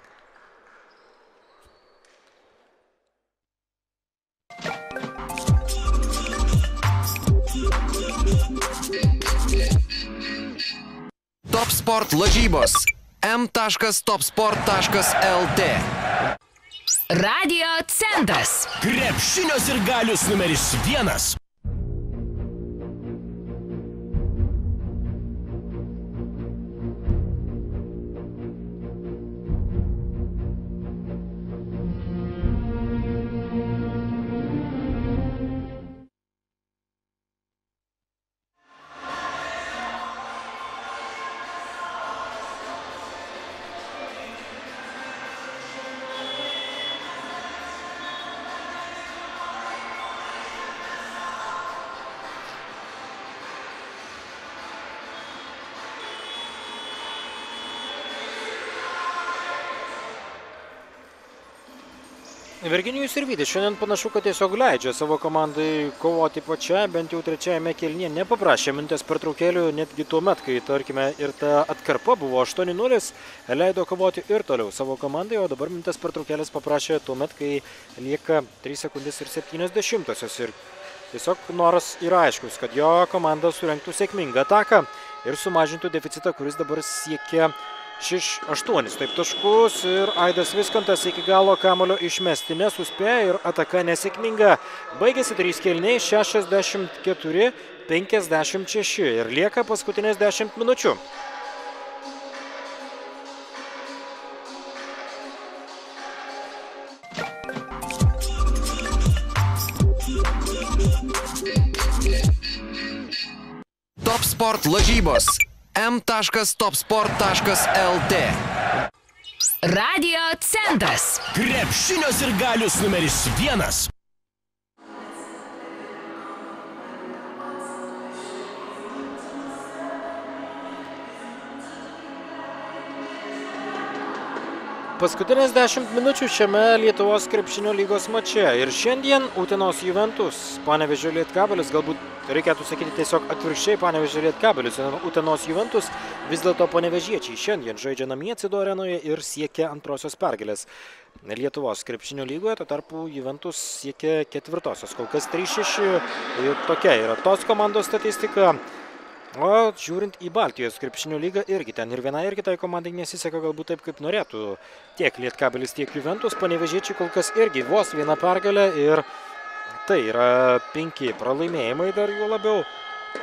Top Sport lažybos. m taškas top sport taškas l t. Radio centras. Krepšinio sirgalius numeris vienas. Virginijus Sirvydis šiandien panašu, kad tiesiog leidžia savo komandai kovoti pačia, bent jau trečiajame kėlinyje nepaprašė minutės pertraukėlių, netgi tuo met, kai, tarkime, ir ta atkarpa buvo aštuoni nulis, leido kovoti ir toliau savo komandai, o dabar minutės pertraukėlės paprašė tuo met, kai lieka trys sekundės ir septynios dešimtosios. Ir tiesiog noras yra aiškus, kad jo komanda surengtų sėkmingą ataką ir sumažintų deficitą, kuris dabar siekia aštuonis taip taškus ir Aidas Viskontas iki galo kamuolio išmesti nesuspėjo ir ataka nesėkminga. Baigėsi trys kėliniai, šešiasdešimt keturi penkiasdešimt šeši ir lieka paskutinės dešimt minučių. Top Sport lažybos. m taškas top sport taškas l t. Radio centras. Krepšinio sirgalius numeris vienas. Paskutinės dešimt minučių šiame Lietuvos krepšinio lygos mače. Ir šiandien Utenos Juventus, Panevėžio Lietkabelis, galbūt reikėtų sakyti tiesiog atvirkščiai Panevėžio Lietkabelis, Utenos Juventus, vis dėlto panevėžiečiai šiandien žaidžia namie Cido arenoje ir siekia antrosios pergalės Lietuvos krepšinio lygoje, tuo tarpu Juventus siekia ketvirtosios, kol kas trys šeši, tokia yra tos komandos statistika. O žiūrint į Baltijos krepšinio lygą, irgi ten ir vienai ir kitai komandai nesiseka galbūt taip, kaip norėtų tiek Lietkabelis, tiek Juventus. Panevėžiečiai kol kas irgi vos viena pergalė ir tai yra penki pralaimėjimai dar jų labiau.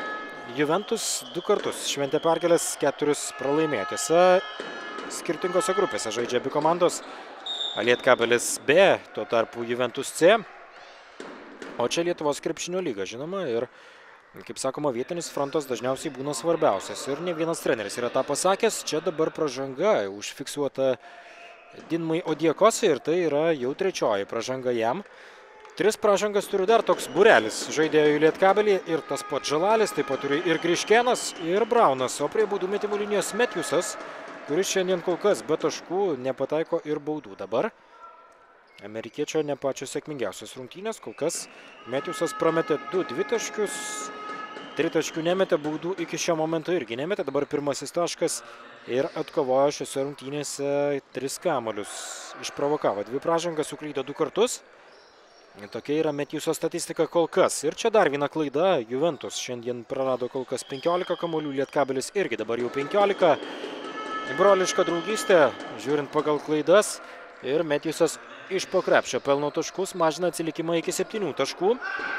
Juventus du kartus šventė pergalės, keturis pralaimėjo. Tiesa, skirtingose grupėse žaidžia abi komandos. Lietkabelis B, tuo tarpu Juventus C. O čia Lietuvos krepšinio lyga, žinoma, ir, kaip sakoma, vietinis frontas dažniausiai būna svarbiausias. Ir ne vienas treneris yra tą pasakęs. Čia dabar pražanga užfiksuota Dinmai Odiekosai ir tai yra jau trečioji pražanga jam. Tris pražangas turi dar toks būrelis žaidėjų Lietkabelį ir tas pats Žalalis, taip pat turi ir Griškėnas, ir Braunas, o prie baudų metimų linijos Metjusas, kuris šiandien kol kas be taškų nepataiko ir baudų. Dabar amerikiečio ne pačios sėkmingiausios rungtynės, kol kas Metjusas prametė du dvitaškius, tritaškių nemetė, baudų iki šio momento irgi nemetė, dabar pirmasis taškas ir atkovojo šiose rungtynėse tris kamuolius. Išprovokavo dvi pražangas, suklydo du kartus. Tokia yra Metjuso statistika kol kas. Ir čia dar viena klaida. Juventus šiandien prarado kol kas penkiolika kamuolių, Lietkabelis irgi dabar jau penkiolika. Broliška draugystė, žiūrint pagal klaidas. Ir Metjusas iš po krepšio pelno taškus, mažina atsilikimą iki septynių taškų.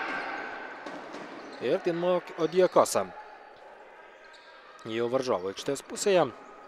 Ir Dinmo Odiekosa jau varžovo aikštės pusėje.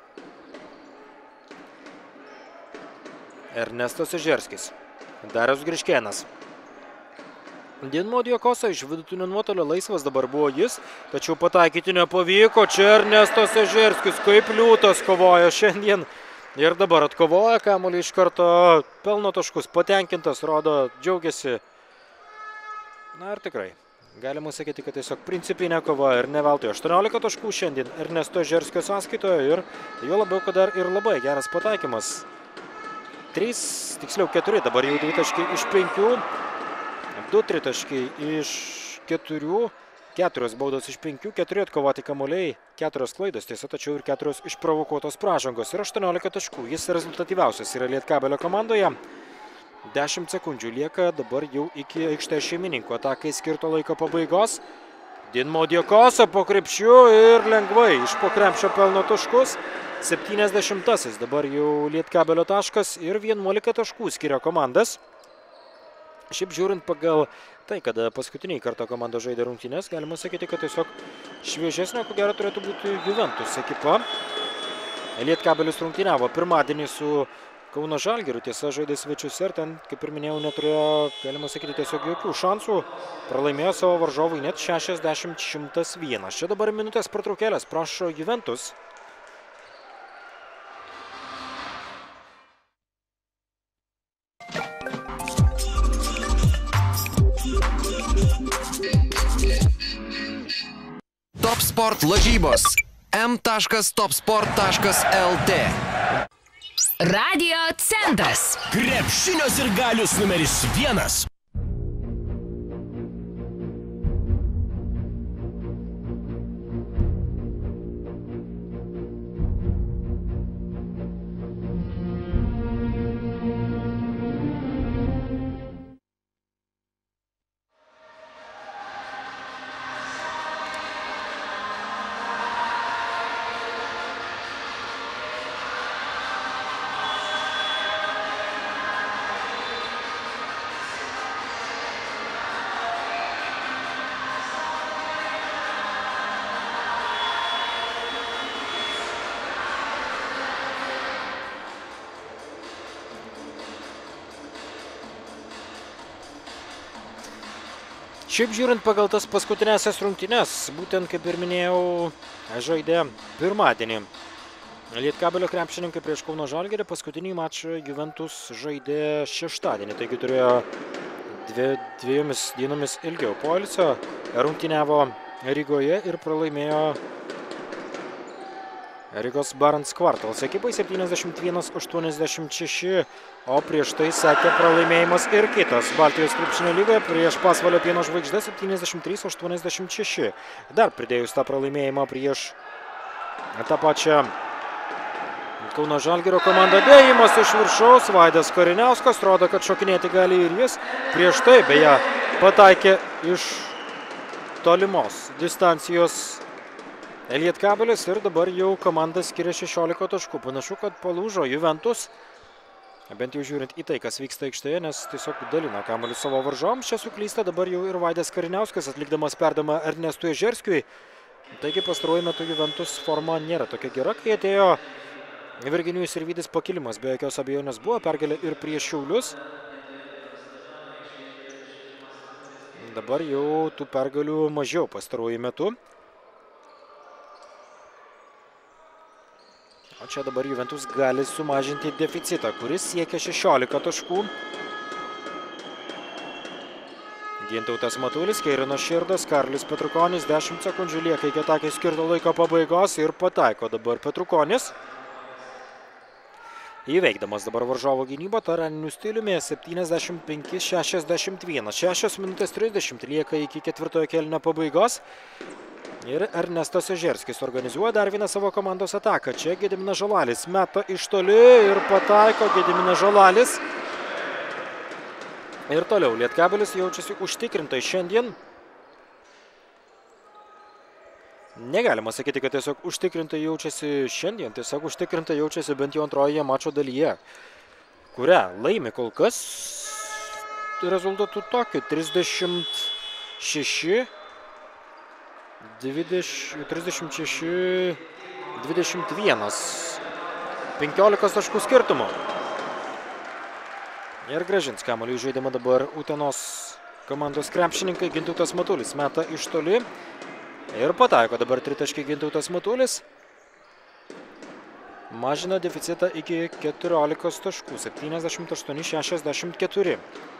Ernestas Ežerskis. Darius Griškėnas. Dinmo Odiekosa iš vidutinio nuotolio laisvas dabar buvo jis, tačiau pataikyti nepavyko. Čia Ernestas Ežerskis kaip liūtas kovoja šiandien. Ir dabar atkovoja kamuolį iš karto, pelno taškus, patenkintas, rodo, džiaugiasi. Na ir tikrai, galima sakyti, kad tiesiog principinė kova ir ne veltui. aštuoniolika taškų šiandien Ernesto Ežerskio sąskaitoje ir jo labiau, kad dar ir labai geras pataikymas. trys, tiksliau keturi, dabar jau dvitaškiai iš penkių. du tritaškiai iš keturių, keturios baudos iš penkių, keturi atkovoti kamuoliai, keturios klaidos, tiesa, tačiau ir keturios išprovokuotos pražangos ir aštuoniolika taškų. Jis rezultatyviausias yra Lietkabelio komandoje. dešimt sekundžių lieka dabar jau iki aikštės šeimininkų atakai skirto laiko pabaigos. Dinmo Odiekosa po krepšiu ir lengvai iš po krepšio pelno taškus. septyniasdešimtasis dabar jau Lietkabelio taškas ir vienuolika taškų skiria komandas. Šiaip žiūrint pagal tai, kada paskutiniai kartą komanda žaidė rungtynes, galima sakyti, kad tiesiog šviežesnė, ko gero, turėtų būti Juventus ekipa. Lietkabelis rungtyniavo pirmadienį su Kauno Žalgiriu, tiesa, žaidė svečiuose ir ten, kaip ir minėjau, neturėjo, galima sakyti, tiesiog jokių šansų. Pralaimėjo savo varžovui net šešiasdešimt šimtas vienas. Čia dabar minutės pertraukėlės prašo Juventus. Top Sport lažybos. m taškas top sport taškas l t. Radio centras. Krepšinio sirgalius numeris vienas. Šiaip žiūrint pagal tas paskutinėsias rungtynes, būtent kaip ir minėjau, žaidė pirmadienį. Lietkabelio krepšininkai prieš Kauno Žalgirį, paskutinį mačą Juventus žaidė šeštadienį, taigi turėjo dvi, dviejomis dienomis ilgiau poilsio, rungtyniavo Rygoje ir pralaimėjo Rygos Barents Kvartals ekipai septyniasdešimt vienas aštuoniasdešimt šeši, o prieš tai sekė pralaimėjimas ir kitas Baltijos krepšinio lygoje prieš Pasvalio Pieno Žvaigždes septyniasdešimt trys aštuoniasdešimt šeši. Dar pridėjus tą pralaimėjimą prieš tą pačią Kauno Žalgirio komandą. Dėjimas iš viršaus, Vaidas Kariniauskas, rodo, kad šokinėti gali ir jis. Prieš tai, beje, pataikė iš tolimos distancijos Lietkabelis ir dabar jau komanda skiria šešiolika taškų. Panašu, kad palūžo Juventus, bent jau žiūrint į tai, kas vyksta aikštėje, nes tiesiog dalino kamuolį savo varžoms. Čia suklysta dabar jau ir Vaidas Kariniauskas, atlikdamas perdamą Ernestui Ežerskiui. Taigi pastaruoju metu Juventus forma nėra tokia gera, kai atėjo Virginijus Sirvydis pakilimas. Be jokios abejonės buvo pergalė ir prieš Šiaulius. Dabar jau tų pergalių mažiau pastaruoju metu. O čia dabar Juventus gali sumažinti deficitą, kuris siekia šešiolika taškų. Gintautas Matulis, Keirinas Širdas, Karolis Petrukonis, dešimt sekundžių lieka iki atakai skirto laiko pabaigos ir pataiko dabar Petrukonis. Įveikdamas dabar varžovo gynybą taraniniu stiliumi septyniasdešimt penki šešiasdešimt vienas. šešios minutės trisdešimt lieka iki ketvirtojo kėlinio pabaigos. Ir Ernestas Ežerskis organizuoja dar vieną savo komandos ataką. Čia Gediminas Žalalis meta iš toli ir pataiko Gediminas Žalalis. Ir toliau Lietkabelis jaučiasi užtikrintai šiandien. Negalima sakyti, kad tiesiog užtikrintai jaučiasi šiandien. Tiesiog užtikrintai jaučiasi bent jau antroje mačo dalyje, kurią laimi kol kas rezultatų tokiu. trisdešimt šeši dvidešimt, trisdešimt šeši dvidešimt vienas. penkiolikos taškų skirtumo. Ir gražins kamuolį į žaidimą dabar Utenos komandos krepšininkai. Gintautas Matulis meta iš toli. Ir pataiko dabar tritaškį Gintautas Matulis. Mažina deficitą iki keturiolikos taškų. septyniasdešimt aštuoni šešiasdešimt keturi.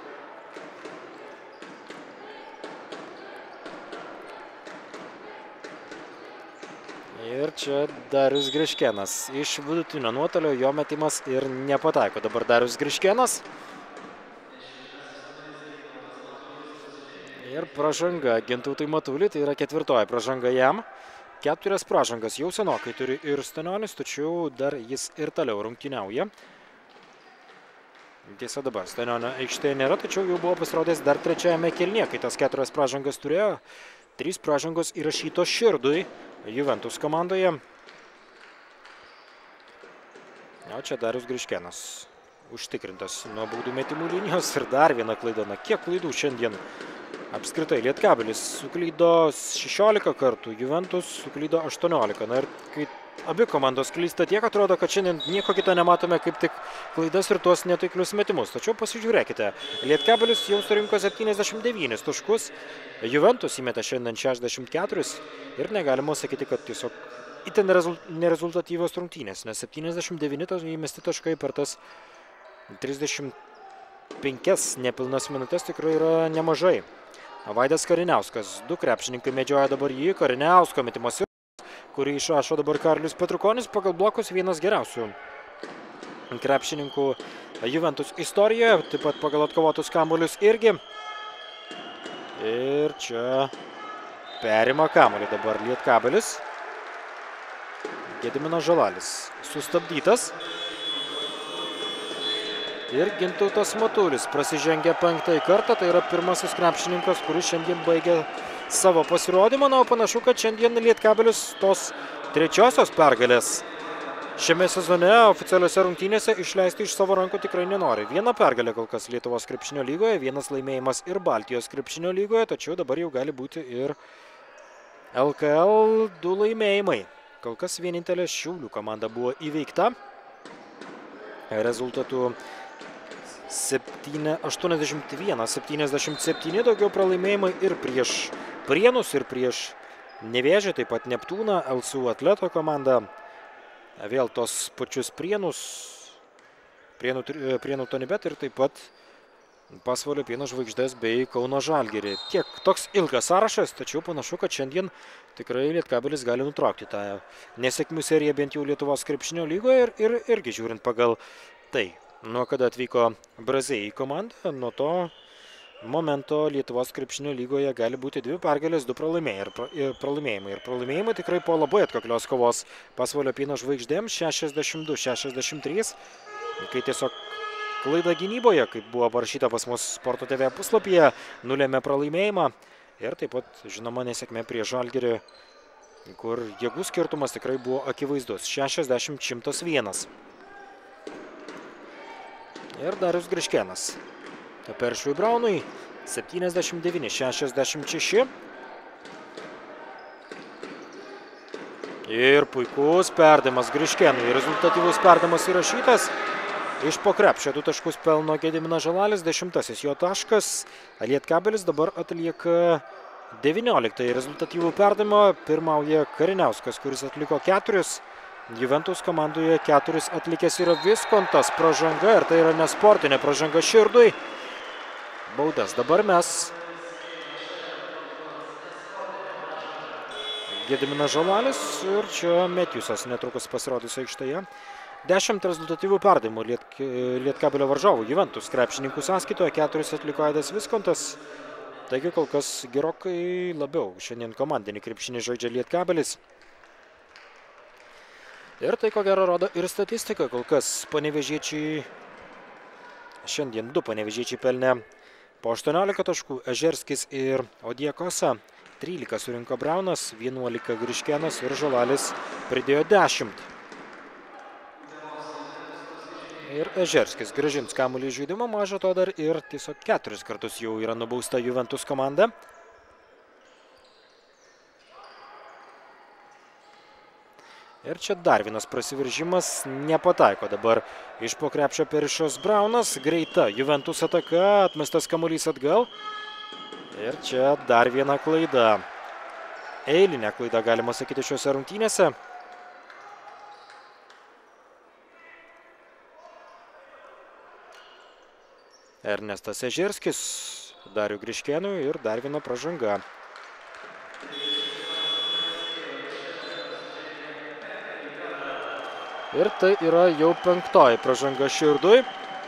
Ir čia Darius Griškenas. Iš vidutinio nuotolio jo metimas ir nepataiko. Dabar Darius Griškenas. Ir pražanga Gintautui Matuliui, tai yra ketvirtoji pražanga jam. Keturias pražangas jau senokai turi ir Stanionis, tačiau dar jis ir toliau rungtyniauja. Tiesa dabar Stanionio aikštėje nėra, tačiau jau buvo pasirodęs dar trečiajame kėlinyje, kai tas keturias pražangas turėjo. Trys pražangos įrašytos Širdui Juventus komandoje. O čia Darius Griškenas. Užtikrintas nuo baudų metimų linijos ir dar viena klaida. Na, kiek klaidų šiandien apskritai. Lietkabelis suklydo šešiolika kartų, Juventus suklydo aštuoniolika. Na ir kai abi komandos klysta tiek, atrodo, kad šiandien nieko kito nematome, kaip tik klaidas ir tuos netaiklius metimus. Tačiau pasižiūrėkite, Lietkabelis jau surinko septyniasdešimt devynis taškus, Juventus įmetė šiandien šešiasdešimt keturis ir negalima sakyti, kad tiesiog itin nerezultatyvios rungtynės, nes septyniasdešimt devyni įmesti taškai per tas trisdešimt penkias nepilnas minutės tikrai yra nemažai. Vaidas Kariniauskas, du krepšininkai medžioja dabar jį, Kariniausko metimas, kurį išrašo dabar Karolis Petrukonis, pagal blokus vienas geriausių krepšininkų Juventus istorijoje, taip pat pagal atkovotus kamuolius irgi. Ir čia perima kamuolį dabar Lietkabelis. Gediminas Žalalis sustabdytas. Ir Gintautas Matulis prasižengia penktąjį kartą, tai yra pirmasis krepšininkas, kuris šiandien baigė savo pasirodymą. Na, o panašu, kad šiandien Lietkabelis tos trečiosios pergalės šiame sezone oficialiuose rungtynėse išleisti iš savo rankų tikrai nenori. Viena pergalė kol kas Lietuvos krepšinio lygoje, vienas laimėjimas ir Baltijos krepšinio lygoje, tačiau dabar jau gali būti ir L K L du laimėjimai. Kol kas vienintelė Šiaulių komanda buvo įveikta. Rezultatų aštuoniasdešimt vienas septyniasdešimt septyni, daugiau pralaimėjimai ir prieš Prienus, ir prieš Nevėžį, taip pat Neptūną, L S U Atleto komanda. Vėl tos pačius Prienus, Prienų, Prienų Tonibet ir taip pat Pasvalio Pieno Žvaigždės bei Kauno Žalgirį. Tiek toks ilgas sąrašas, tačiau panašu, kad šiandien tikrai Lietkabelis gali nutraukti tą nesėkmių seriją bent jau Lietuvos krepšinio lygoje ir, ir irgi žiūrint pagal tai, nuo kada atvyko Brazėjai į komandą, nuo to momento Lietuvos krepšinio lygoje gali būti dvi pergalės, du pralaimėjimai. Ir pralaimėjimai. Ir pralaimėjimai tikrai po labai atkaklios kovos Pasvalio Pieno Žvaigždėms šešiasdešimt du šešiasdešimt trys, kai tiesiog klaida gynyboje, kaip buvo parašyta pas mus Sporto T V puslapyje, nulėmė pralaimėjimą. Ir taip pat, žinoma, nesėkmė prie Žalgirį, kur jėgų skirtumas tikrai buvo akivaizdus. šešiasdešimt šimtas vienas. Ir Darius Griškenas. Peršui Braunui septyniasdešimt devyni šešiasdešimt šeši. Ir puikus perdavimas Griškėnui. Rezultatyvus perdavimas įrašytas. Iš po krepšio du taškus pelno Gediminas Žalalis, dešimtasis jo taškas. Lietkabelis dabar atlieka devynioliktąjį rezultatyvų perdavimą. Pirmauja Kariniauskas, kuris atliko keturis. Juventus komandoje keturis atlikęs yra Viskontas. Pražanga, ir tai yra nesportinė pražanga Širdui. Baudas dabar mes. Gediminas Žalalis ir čia Metjusas netrukus pasirodys aikštėje. Dešimt rezultatyvų perdavimų Liet, Lietkabelio varžovų Juventus krepšininkų sąskaitoje, keturis atliko Aidas Viskontas. Taigi kol kas gerokai labiau šiandien komandinį krepšinį žaidžia Lietkabelis. Ir tai ko gero rodo ir statistika. Kol kas panevėžiečiai, šiandien du panevėžiečiai pelnė po aštuoniolika taškų, Ežerskis ir Odiekosa. trylika surinko Braunas, vienuolika Griškėnas ir Žalalis pridėjo dešimt. Ir Ežerskis grąžins kamuolį į žaidimą, maža to dar ir tiesiog keturis kartus jau yra nubausta Juventus komanda. Ir čia dar vienas prasiveržimas, nepataiko dabar iš po krepšio Perišos Braunas. Greita Juventus ataka, atmestas kamuolys atgal. Ir čia dar viena klaida. Eilinė klaida, galima sakyti, šiuose rungtynėse. Ernestas Ežerskis, Dariui Griškėnui ir dar viena pražanga. Ir tai yra jau penktoji pražanga Širdui.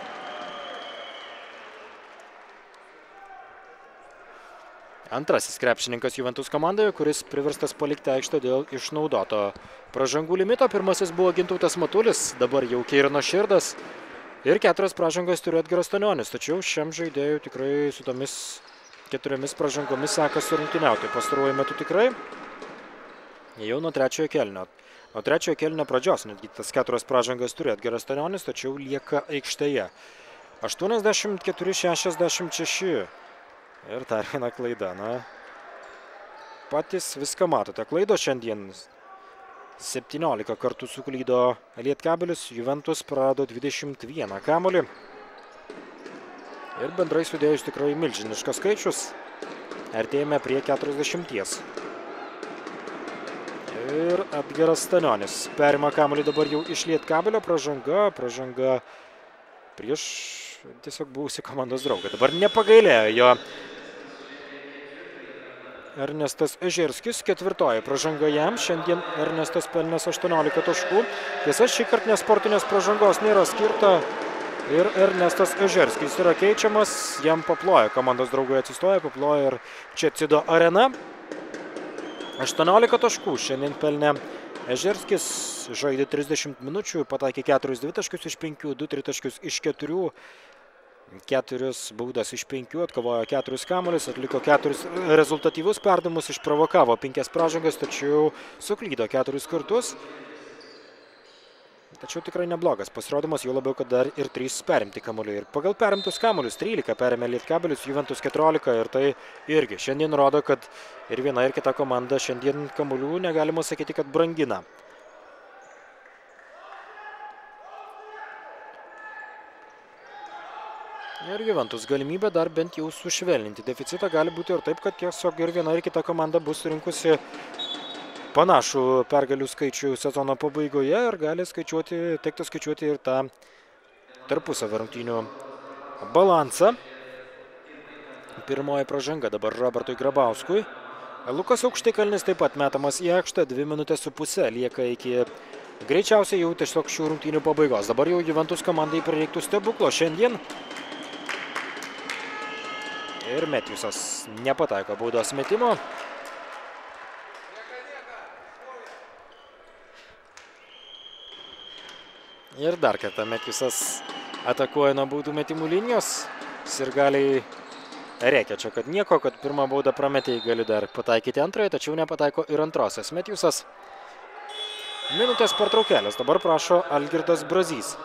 Antrasis krepšininkas Juventus komandoje, kuris priverstas palikti aikštę dėl išnaudoto pražangų limito. Pirmasis buvo Gintautas Matulis, dabar jau Keirino Širdas. Ir keturias pražangas turi Edgaras Stanionis. Tačiau šiam žaidėjui tikrai su tomis keturiomis pražangomis sekasi rungtyniauti. Pastaruoju metu tikrai jau nuo trečiojo kėlinio. Nuo trečiojo kėlinio pradžios netgi tas keturias pražangas turi Edgaras Stanionis, tačiau lieka aikštėje. aštuoniasdešimt keturi šešiasdešimt šeši. Ir dar viena klaida. Na, patys viską matote. Klaido šiandien septyniolika kartų suklydo Lietkabelis. Juventus prarado dvidešimt vieną kamuolį. Ir bendrai sudėjus tikrai milžiniškas skaičius. Artėjame prie keturiasdešimties. Ir Edgaras Stanionis perima kamuolį dabar jau iš Lietkabelio. Pražanga, pražanga prieš tiesiog buvusi komandos draugą. Dabar nepagailėjo jo Ernestas Ežerskis, ketvirtoji pražanga jam. Šiandien Ernestas pelnęs aštuoniolika taškų. Tiesa, šį kartą nesportinės pražangos nėra skirta. Ir Ernestas Ežerskis yra keičiamas. Jam paploja, komandos draugai atsistoja, paploja ir Čecido arena. aštuoniolika taškų šiandien pelnė Ežerskis. Žaidė trisdešimt minučių, pataikė keturis dvitaškius iš penkių, du tritaškius iš keturių. Keturis baudas iš penkių, atkovojo keturis kamuolius, atliko keturis rezultatyvus perdavimus, išprovokavo penkias pražangas, tačiau suklydo keturis kartus. Tačiau tikrai neblogas pasirodymas, jau labiau, kad dar ir trys perimti kamuoliai. Ir pagal perimtus kamuolius trylika perėmė Lietkabelis, Juventus keturiolika. Ir tai irgi šiandien rodo, kad ir viena ir kita komanda šiandien kamuolių negalima sakyti, kad brangina. Ir Juventus galimybė dar bent jau sušvelninti deficitą. Gali būti ir taip, kad tiesiog ir viena ir kita komanda bus surinkusi panašų pergalių skaičių sezono pabaigoje ir gali skaičiuoti, tektų skaičiuoti ir tą tarpusavio rungtynių balansą. Pirmoji pražanga dabar Robertui Grabauskui. Lukas Aukštikalnis taip pat metamas į aikštę. Dvi minutės su pusė lieka iki greičiausiai jau tiesiog šių rungtynių pabaigos. Dabar jau Juventus komandai prireiktų stebuklo šiandien. Ir Metjusas nepataiko baudos metimo. Ir dar kartą Metjusas atakuoja nuo baudų metimų linijos. Sirgaliai reikia čia, kad nieko, kad pirmą baudą prametė, gali dar pataikyti antrąją, tačiau nepataiko ir antrosios. Metjusas minutės pertraukėlės. Dabar prašo Algirdas Brazys.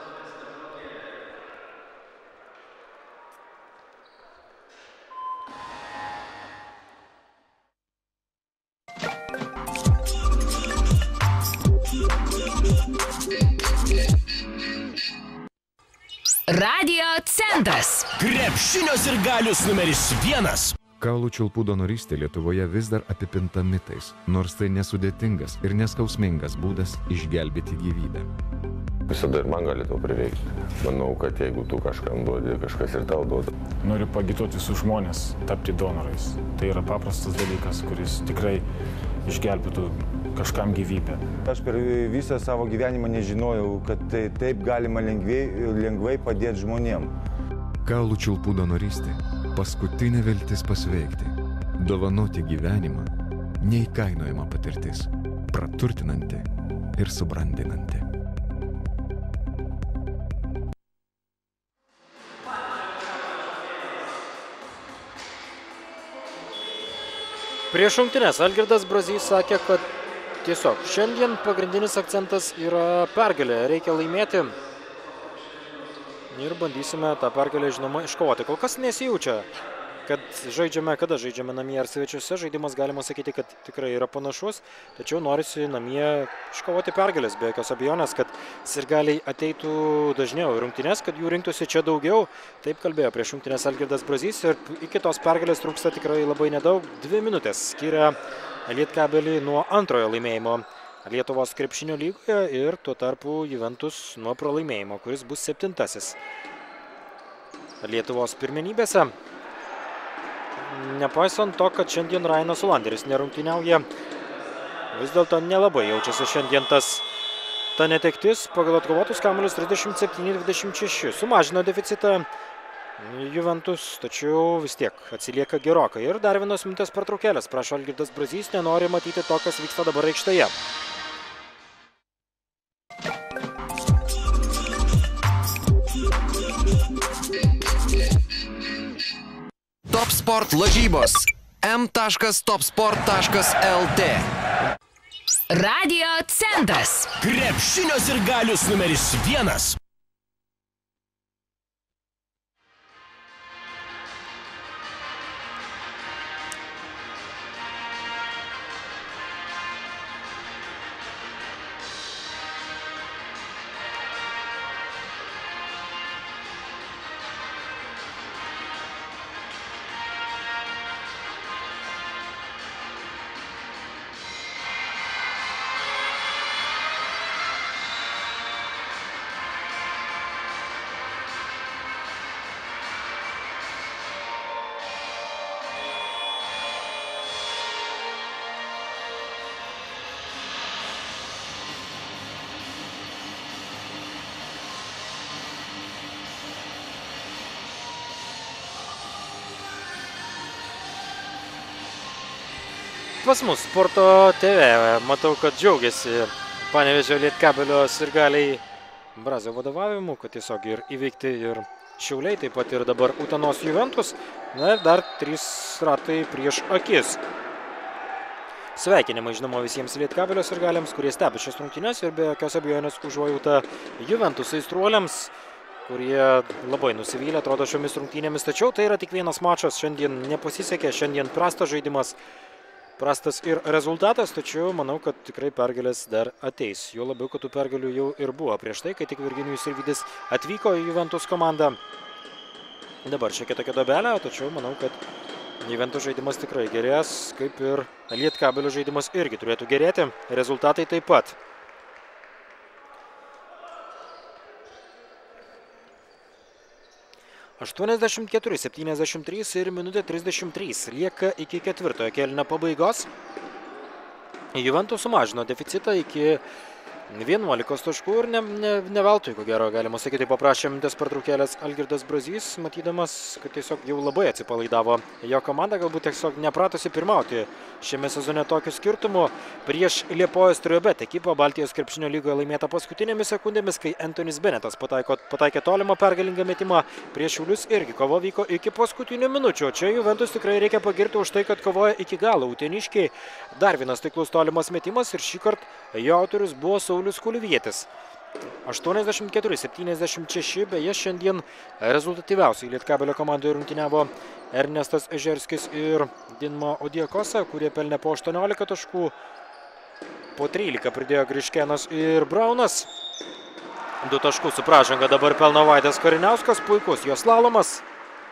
Radio centras. Krepšinio sirgalius numeris vienas. Kaulų čiulpų donorystė Lietuvoje vis dar apipinta mitais, nors tai nesudėtingas ir neskausmingas būdas išgelbėti gyvybę. Visada ir man gali to prireikti. Manau, kad jeigu tu kažkam duodi, kažkas ir tau duoda. Noriu pagituoti visus žmonės tapti donorais. Tai yra paprastas dalykas, kuris tikrai išgelbėtų kažkam gyvybę. Aš per visą savo gyvenimą nežinojau, kad tai, taip galima lengvai, lengvai padėti žmonėm. Kaulų čiulpų donorystė – paskutinė viltis pasveikti. Dovanoti gyvenimą – neįkainojama patirtis, praturtinanti ir subrandinanti. Prieš rungtynes Algirdas Brazys sakė, kad tiesiog šiandien pagrindinis akcentas yra pergalė. Reikia laimėti ir bandysime tą pergalę, žinoma, iškovoti. Kol kas nesijaučia, kad žaidžiame, kada žaidžiame namie ar svečiuose. Žaidimas galima sakyti, kad tikrai yra panašus, tačiau norisi namie iškovoti pergalės. Be jokios abejonės, kad sirgaliai ateitų dažniau į rungtynes, kad jų rinktųsi čia daugiau. Taip kalbėjo prieš rungtynes Algirdas Brazys ir iki tos pergalės trūksta tikrai labai nedaug. Dvi minutės skiria Lietkabelį nuo antrojo laimėjimo Lietuvos krepšinio lygoje ir tuo tarpu Juventus nuo pralaimėjimo, kuris bus septintasis Lietuvos pirmenybėse. Nepaisant to, kad šiandien Rainas Ulanderis nerungtyniauja, vis dėlto nelabai jaučiasi šiandien tas ta netektis. Pagal atkovotus kamuolius trisdešimt septyni dvidešimt šeši sumažino deficitą Juventus, tačiau vis tiek atsilieka gerokai. Ir dar vienos minutės pertraukėlės. Prašo Algirdas Brazys, nenori matyti to, kas vyksta dabar aikštėje. Top Sport lažybos. m taškas top sport taškas l t. Radio centras. Krepšinio sirgalius numeris vienas. Pas mus Sporto T V. Matau, kad džiaugiasi Panevėžio Lietkabelio sirgaliai Brazio vadovavimu, kad tiesiog ir įveikti ir Šiauliai, taip pat ir dabar Utenos Juventus. Na ir dar trys ratai prieš akis. Sveikinimai, žinoma, visiems Lietkabelio sirgaliams, kurie stebi šias rungtynes ir be jokios abejonės užuojauta Juventus aistruoliams, kurie labai nusivylė, atrodo, šiomis rungtynėmis. Tačiau tai yra tik vienas mačas. Šiandien nepasisekė, šiandien prastas žaidimas. Prastas ir rezultatas, tačiau manau, kad tikrai pergalės dar ateis. Jo labiau, kad tų pergalių jau ir buvo prieš tai, kai tik Virginijus Sirvydis atvyko į Juventus komandą. Dabar šiek tiek tokia dobelė, tačiau manau, kad Juventus žaidimas tikrai gerės, kaip ir Lietkabelio žaidimas irgi turėtų gerėti. Rezultatai taip pat. aštuoniasdešimt keturi septyniasdešimt trys ir minutė trisdešimt trys lieka iki ketvirtojo kėlinio pabaigos. Juventus sumažino deficitą iki vienuolikos taškų ir ne, ne, ne veltui, ko gero, galima sakyti, paprašė minutės pertraukėlės Algirdas Brazys, matydamas, kad tiesiog jau labai atsipalaidavo jo komanda, galbūt tiesiog nepratusi pirmauti šiame sezone tokiu skirtumu. Prieš Liepojos Triobet ekipą Baltijos krepšinio lygoje laimėta paskutinėmis sekundėmis, kai Antonis Benetas pataiko, pataikė tolimą pergalingą metimą. Prieš Šiaulius irgi kova vyko iki paskutinių minučių. Čia Juventus tikrai reikia pagirti už tai, kad kovoja iki galo. Uteniškiai dar vienas taiklus tolimas metimas ir šį kartą jo autorius buvo Saulius Kulvietis. aštuoniasdešimt keturi septyniasdešimt šeši, beje, šiandien rezultatyviausiai Lietkabelio komandoje rungtyniavo Ernestas Ežerskis ir Dinmo Odiekosa, kurie pelnė po aštuoniolika taškų, po trylika pridėjo Griškenas ir Braunas. Du taškus su pražanga dabar pelno Vaidas Kariniauskas, puikus jos slalomas.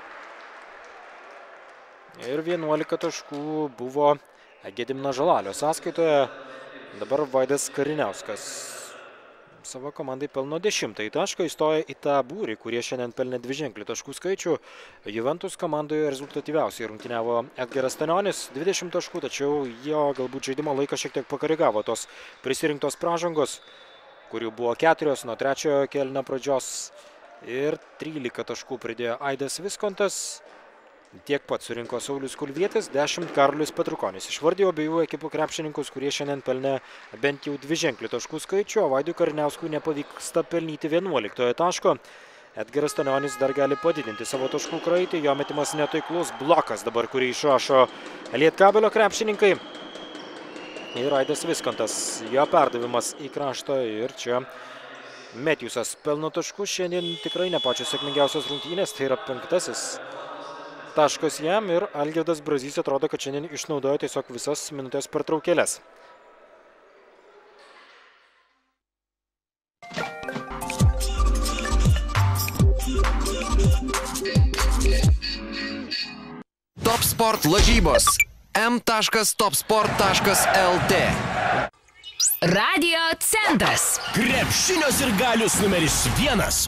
Ir vienuolika taškų buvo Gedimino Žalalio sąskaitoje. Dabar Vaidas Kariniauskas savo komandai pelno dešimtąjį tašką, įstoja į tą būrį, kurie šiandien pelnė dviženklį taškų skaičių. Juventus komandoje rezultatyviausiai rungtyniavo Edgaras Stanionis, dvidešimt taškų, tačiau jo galbūt žaidimo laiką šiek tiek pakoregavo tos prisirinktos pražangos, kurių buvo keturios nuo trečiojo kėlinio pradžios, ir trylika taškų pridėjo Aidas Viskontas. Tiek pat surinko Saulius Kulvietis, dešimt Karolis Petrukonis. Išvardijo abiejų ekipų krepšininkus, kurie šiandien pelnė bent jau dviženklį taškų skaičių, o Vaidui Kariniauskui nepavyksta pelnyti vienuoliktojo taško. Edgaras Stanionis dar gali padidinti savo taškų kraitį, jo metimas netaiklus blokas dabar, kurį išrašo Lietkabelio krepšininkai. Ir Aidas Viskontas, jo perdavimas į kraštą, ir čia Metjusas pelno taškų. Šiandien tikrai ne pačios sėkmingiausios rungtynės, tai yra penktasis taškas jam, ir Algirdas Brazys atrodo, kad šiandien išnaudojo tiesiog visas minutės pertraukėles. Top Sport lažybos. m taškas top sport taškas l t. Radio centras. Krepšinio sirgalius numeris vienas.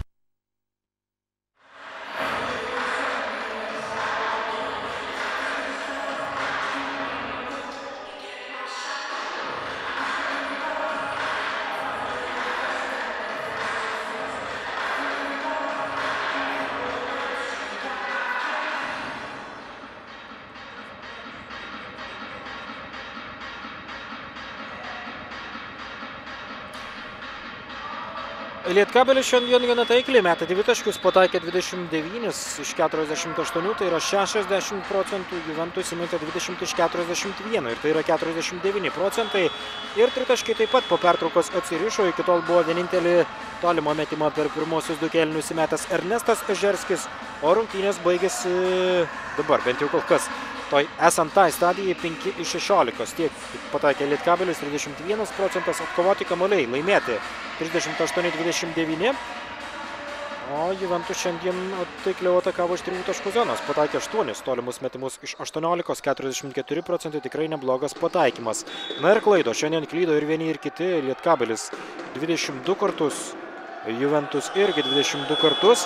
Lietkabelis šiandien gana taikliai metė dvitaškius, pataikė dvidešimt devynis iš keturiasdešimt aštuonių, tai yra šešiasdešimt procentų, Juventus įmetė dvidešimt iš keturiasdešimt vieno, ir tai yra keturiasdešimt devyni procentai. Ir tritaškiai taip pat po pertraukos atsirišo, iki tol buvo vienintelį tolimą metimą per pirmosius du kėlinius įmetęs Ernestas Ežerskis, o rungtynės baigėsi dabar, bent jau kol kas. Toj esant tai stadijai penki iš šešiolikos, tiek pataikė Lietkabelis, trisdešimt vienas procentas, atkovoti kamuoliai, laimėti trisdešimt aštuoni dvidešimt devyni, o Juventus šiandien taikliau atakavo iš trijų taškų zonos, pataikė aštuonis tolimus metimus iš aštuoniolikos, keturiasdešimt keturi procentai, tikrai neblogas pataikymas. Na ir klaido, šiandien klydo ir vieni ir kiti, Lietkabelis dvidešimt du kartus, Juventus irgi dvidešimt du kartus.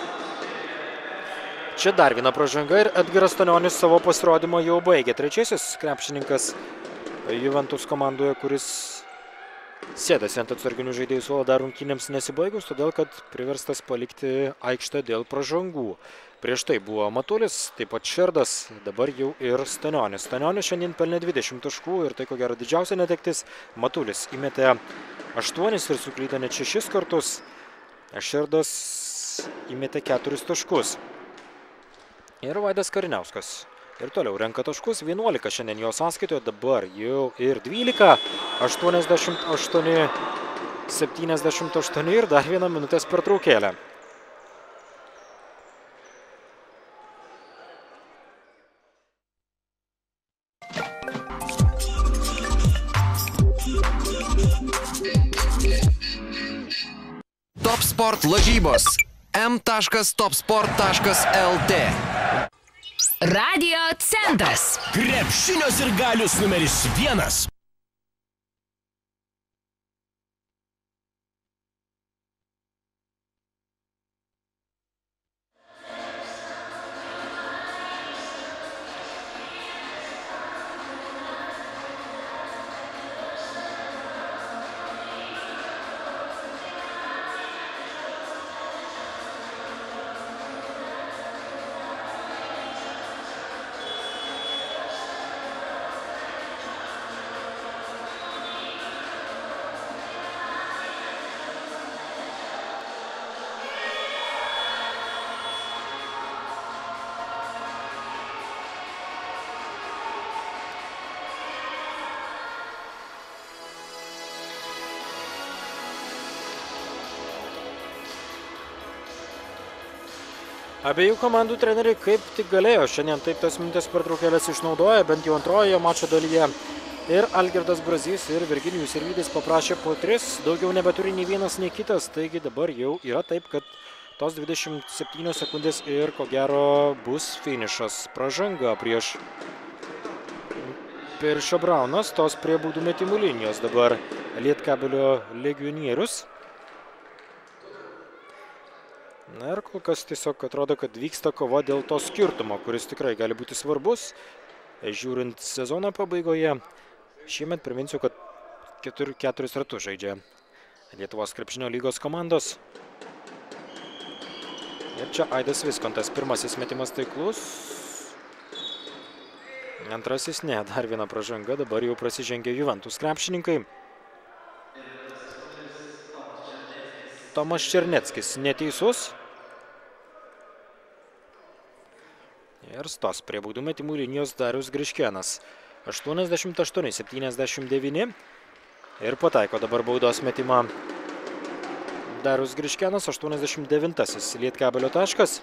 Čia dar viena pražanga ir Edgaras Stanionis savo pasirodymą jau baigė. Trečiasis krepšininkas Juventus komandoje, kuris sėdasi ant atsarginių žaidėjų suolo dar rungtynėms nesibaigus, todėl kad priverstas palikti aikštę dėl pražangų. Prieš tai buvo Matulis, taip pat Šerdas, dabar jau ir Stanionis. Stanionis šiandien pelnė dvidešimt taškų ir tai ko gero didžiausia netektis. Matulis įmetė aštuonis ir suklydo net šešis kartus. Šerdas įmetė keturis taškus. Ir Vaidas Kariniauskas ir toliau renka taškus, vienuolika šiandien jo sąskaitoje, dabar jau ir dvylika, aštuoniasdešimt aštuoni septyniasdešimt aštuoni ir dar vieną minutės pertraukėlę. Top Sport lažybos. m taškas top sport taškas l t. Radio centras. Krepšinio sirgalius numeris vienas. Abiejų komandų treneriai kaip tik galėjo šiandien taip tas minutės pertraukėlės išnaudoja, bent jau antrojoje mačo dalyje. Ir Algirdas Brazys ir Virginijus Sirvydis paprašė po tris, daugiau nebeturi nei vienas, nei kitas, taigi dabar jau yra taip, kad tos dvidešimt septynios sekundės ir ko gero bus finišas. Pražanga prieš Piršio Braunas, tos prie baudų metimų linijos dabar Lietkabelio legionierius. Na ir kol kas tiesiog atrodo, kad vyksta kova dėl to skirtumo, kuris tikrai gali būti svarbus, žiūrint sezono pabaigoje. Šiemet priminsiu, kad ketur, keturis ratus žaidžia Lietuvos krepšinio lygos komandos. Ir čia Aidas Viskontas, pirmasis metimas taiklus. Antrasis ne, dar viena pražanga, dabar jau prasižengė Juventus krepšininkai. Tomas Černeckis neteisus. Ir stos prie baudų metimų linijos Darius Griškėnas. aštuoniasdešimt aštuoni septyniasdešimt devyni. Ir pataiko dabar baudos metimą Darius Griškėnas, aštuoniasdešimt devintasis Lietkabelio taškas.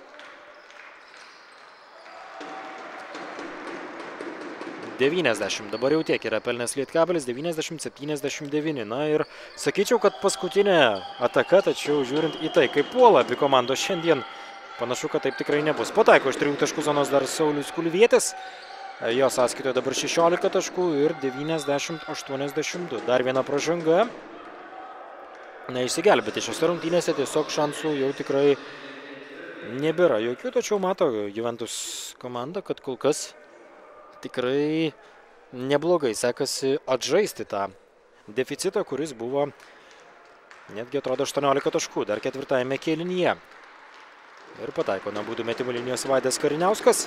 devyniasdešimt, dabar jau tiek yra pelnęs Lietkabelis, devyniasdešimt septyniasdešimt devyni. Na ir sakyčiau, kad paskutinė ataka, tačiau žiūrint į tai, kaip puola abi komandos šiandien, panašu, kad taip tikrai nebus. Pataiko iš trijų taškų zonos dar Saulius Kulvietis. Jo sąskaitoje dabar šešiolika taškų ir devyniasdešimt aštuoniasdešimt du. Dar viena pražanga. Neišsigelbėti šiose rungtynėse, tiesiog šansų jau tikrai nebėra jokių, tačiau mato Juventus komanda, kad kol kas tikrai neblogai sekasi atžaisti tą deficitą, kuris buvo netgi atrodo aštuoniolika taškų dar ketvirtajame kėlinyje. Ir pataiko nuo baudų metimų linijos Vaidas Kariniauskas.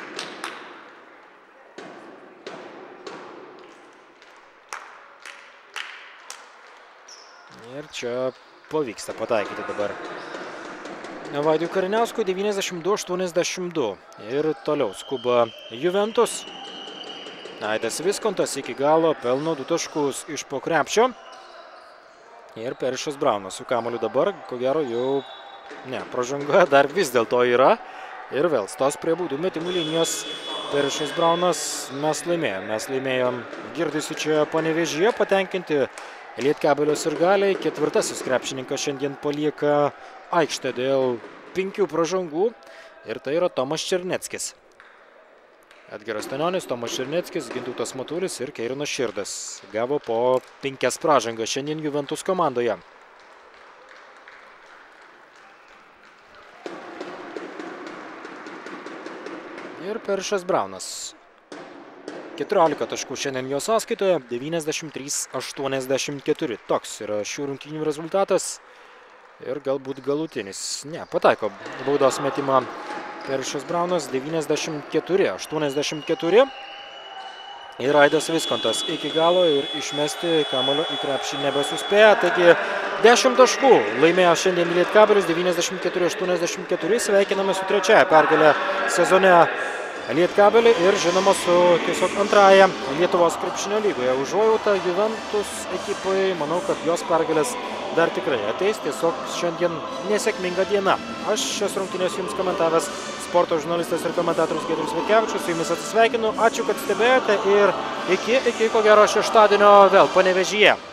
Ir čia pavyksta pataikyti dabar Vaidui Kariniauskui, devyniasdešimt du aštuoniasdešimt du. Ir toliau skuba Juventus. Aidas Viskontas iki galo pelno du taškus iš po krepšio. Ir Peršas Braunas su kamuoliu dabar, ko gero jau, ne, pražanga dar vis dėlto yra. Ir vėl stos prie baudų metimų linijos Peršas Braunas. Mes laimėjom, mes laimėjom, girdisi čia Panevėžyje, patenkinti Lietkabelio sirgaliai. Ketvirtasis krepšininkas šiandien palieka aikštę dėl penkių pražangų. Ir tai yra Tomas Černeckis. Edgaras Stanionis, Tomas Černeckis, Gintautas Matulis ir Keirinas Širdas. Gavo po penkias pražangas šiandien Juventus komandoje. Ir Peršas Braunas. keturiolika taškų šiandien jo sąskaitoje, devyniasdešimt trys aštuoniasdešimt keturi. Toks yra šių rungtynių rezultatas. Ir galbūt galutinis. Ne, pataiko baudos metimą Peršas Braunas, devyniasdešimt keturi aštuoniasdešimt keturi. Ir Aidas Viskontas iki galo ir išmesti kamuolio į krepšį nebesuspėja. Taigi dešimt taškų laimėjo šiandien Lietkabelis, devyniasdešimt keturi aštuoniasdešimt keturi. Sveikiname su trečiaja pergalė sezone Lietkabelį ir žinoma su tiesiog antrąja Lietuvos krepšinio lygoje. Užuojauta Juventus ekipai, manau, kad jos pergalės dar tikrai ateis, tiesiog šiandien nesėkminga diena. Aš šias rungtynės jums komentavęs sporto žurnalistas ir komentatorius Giedrius Vaitkevičius, su jumis atsisveikinu, ačiū, kad stebėjote ir iki, iki ko gero šeštadienio vėl Panevėžyje.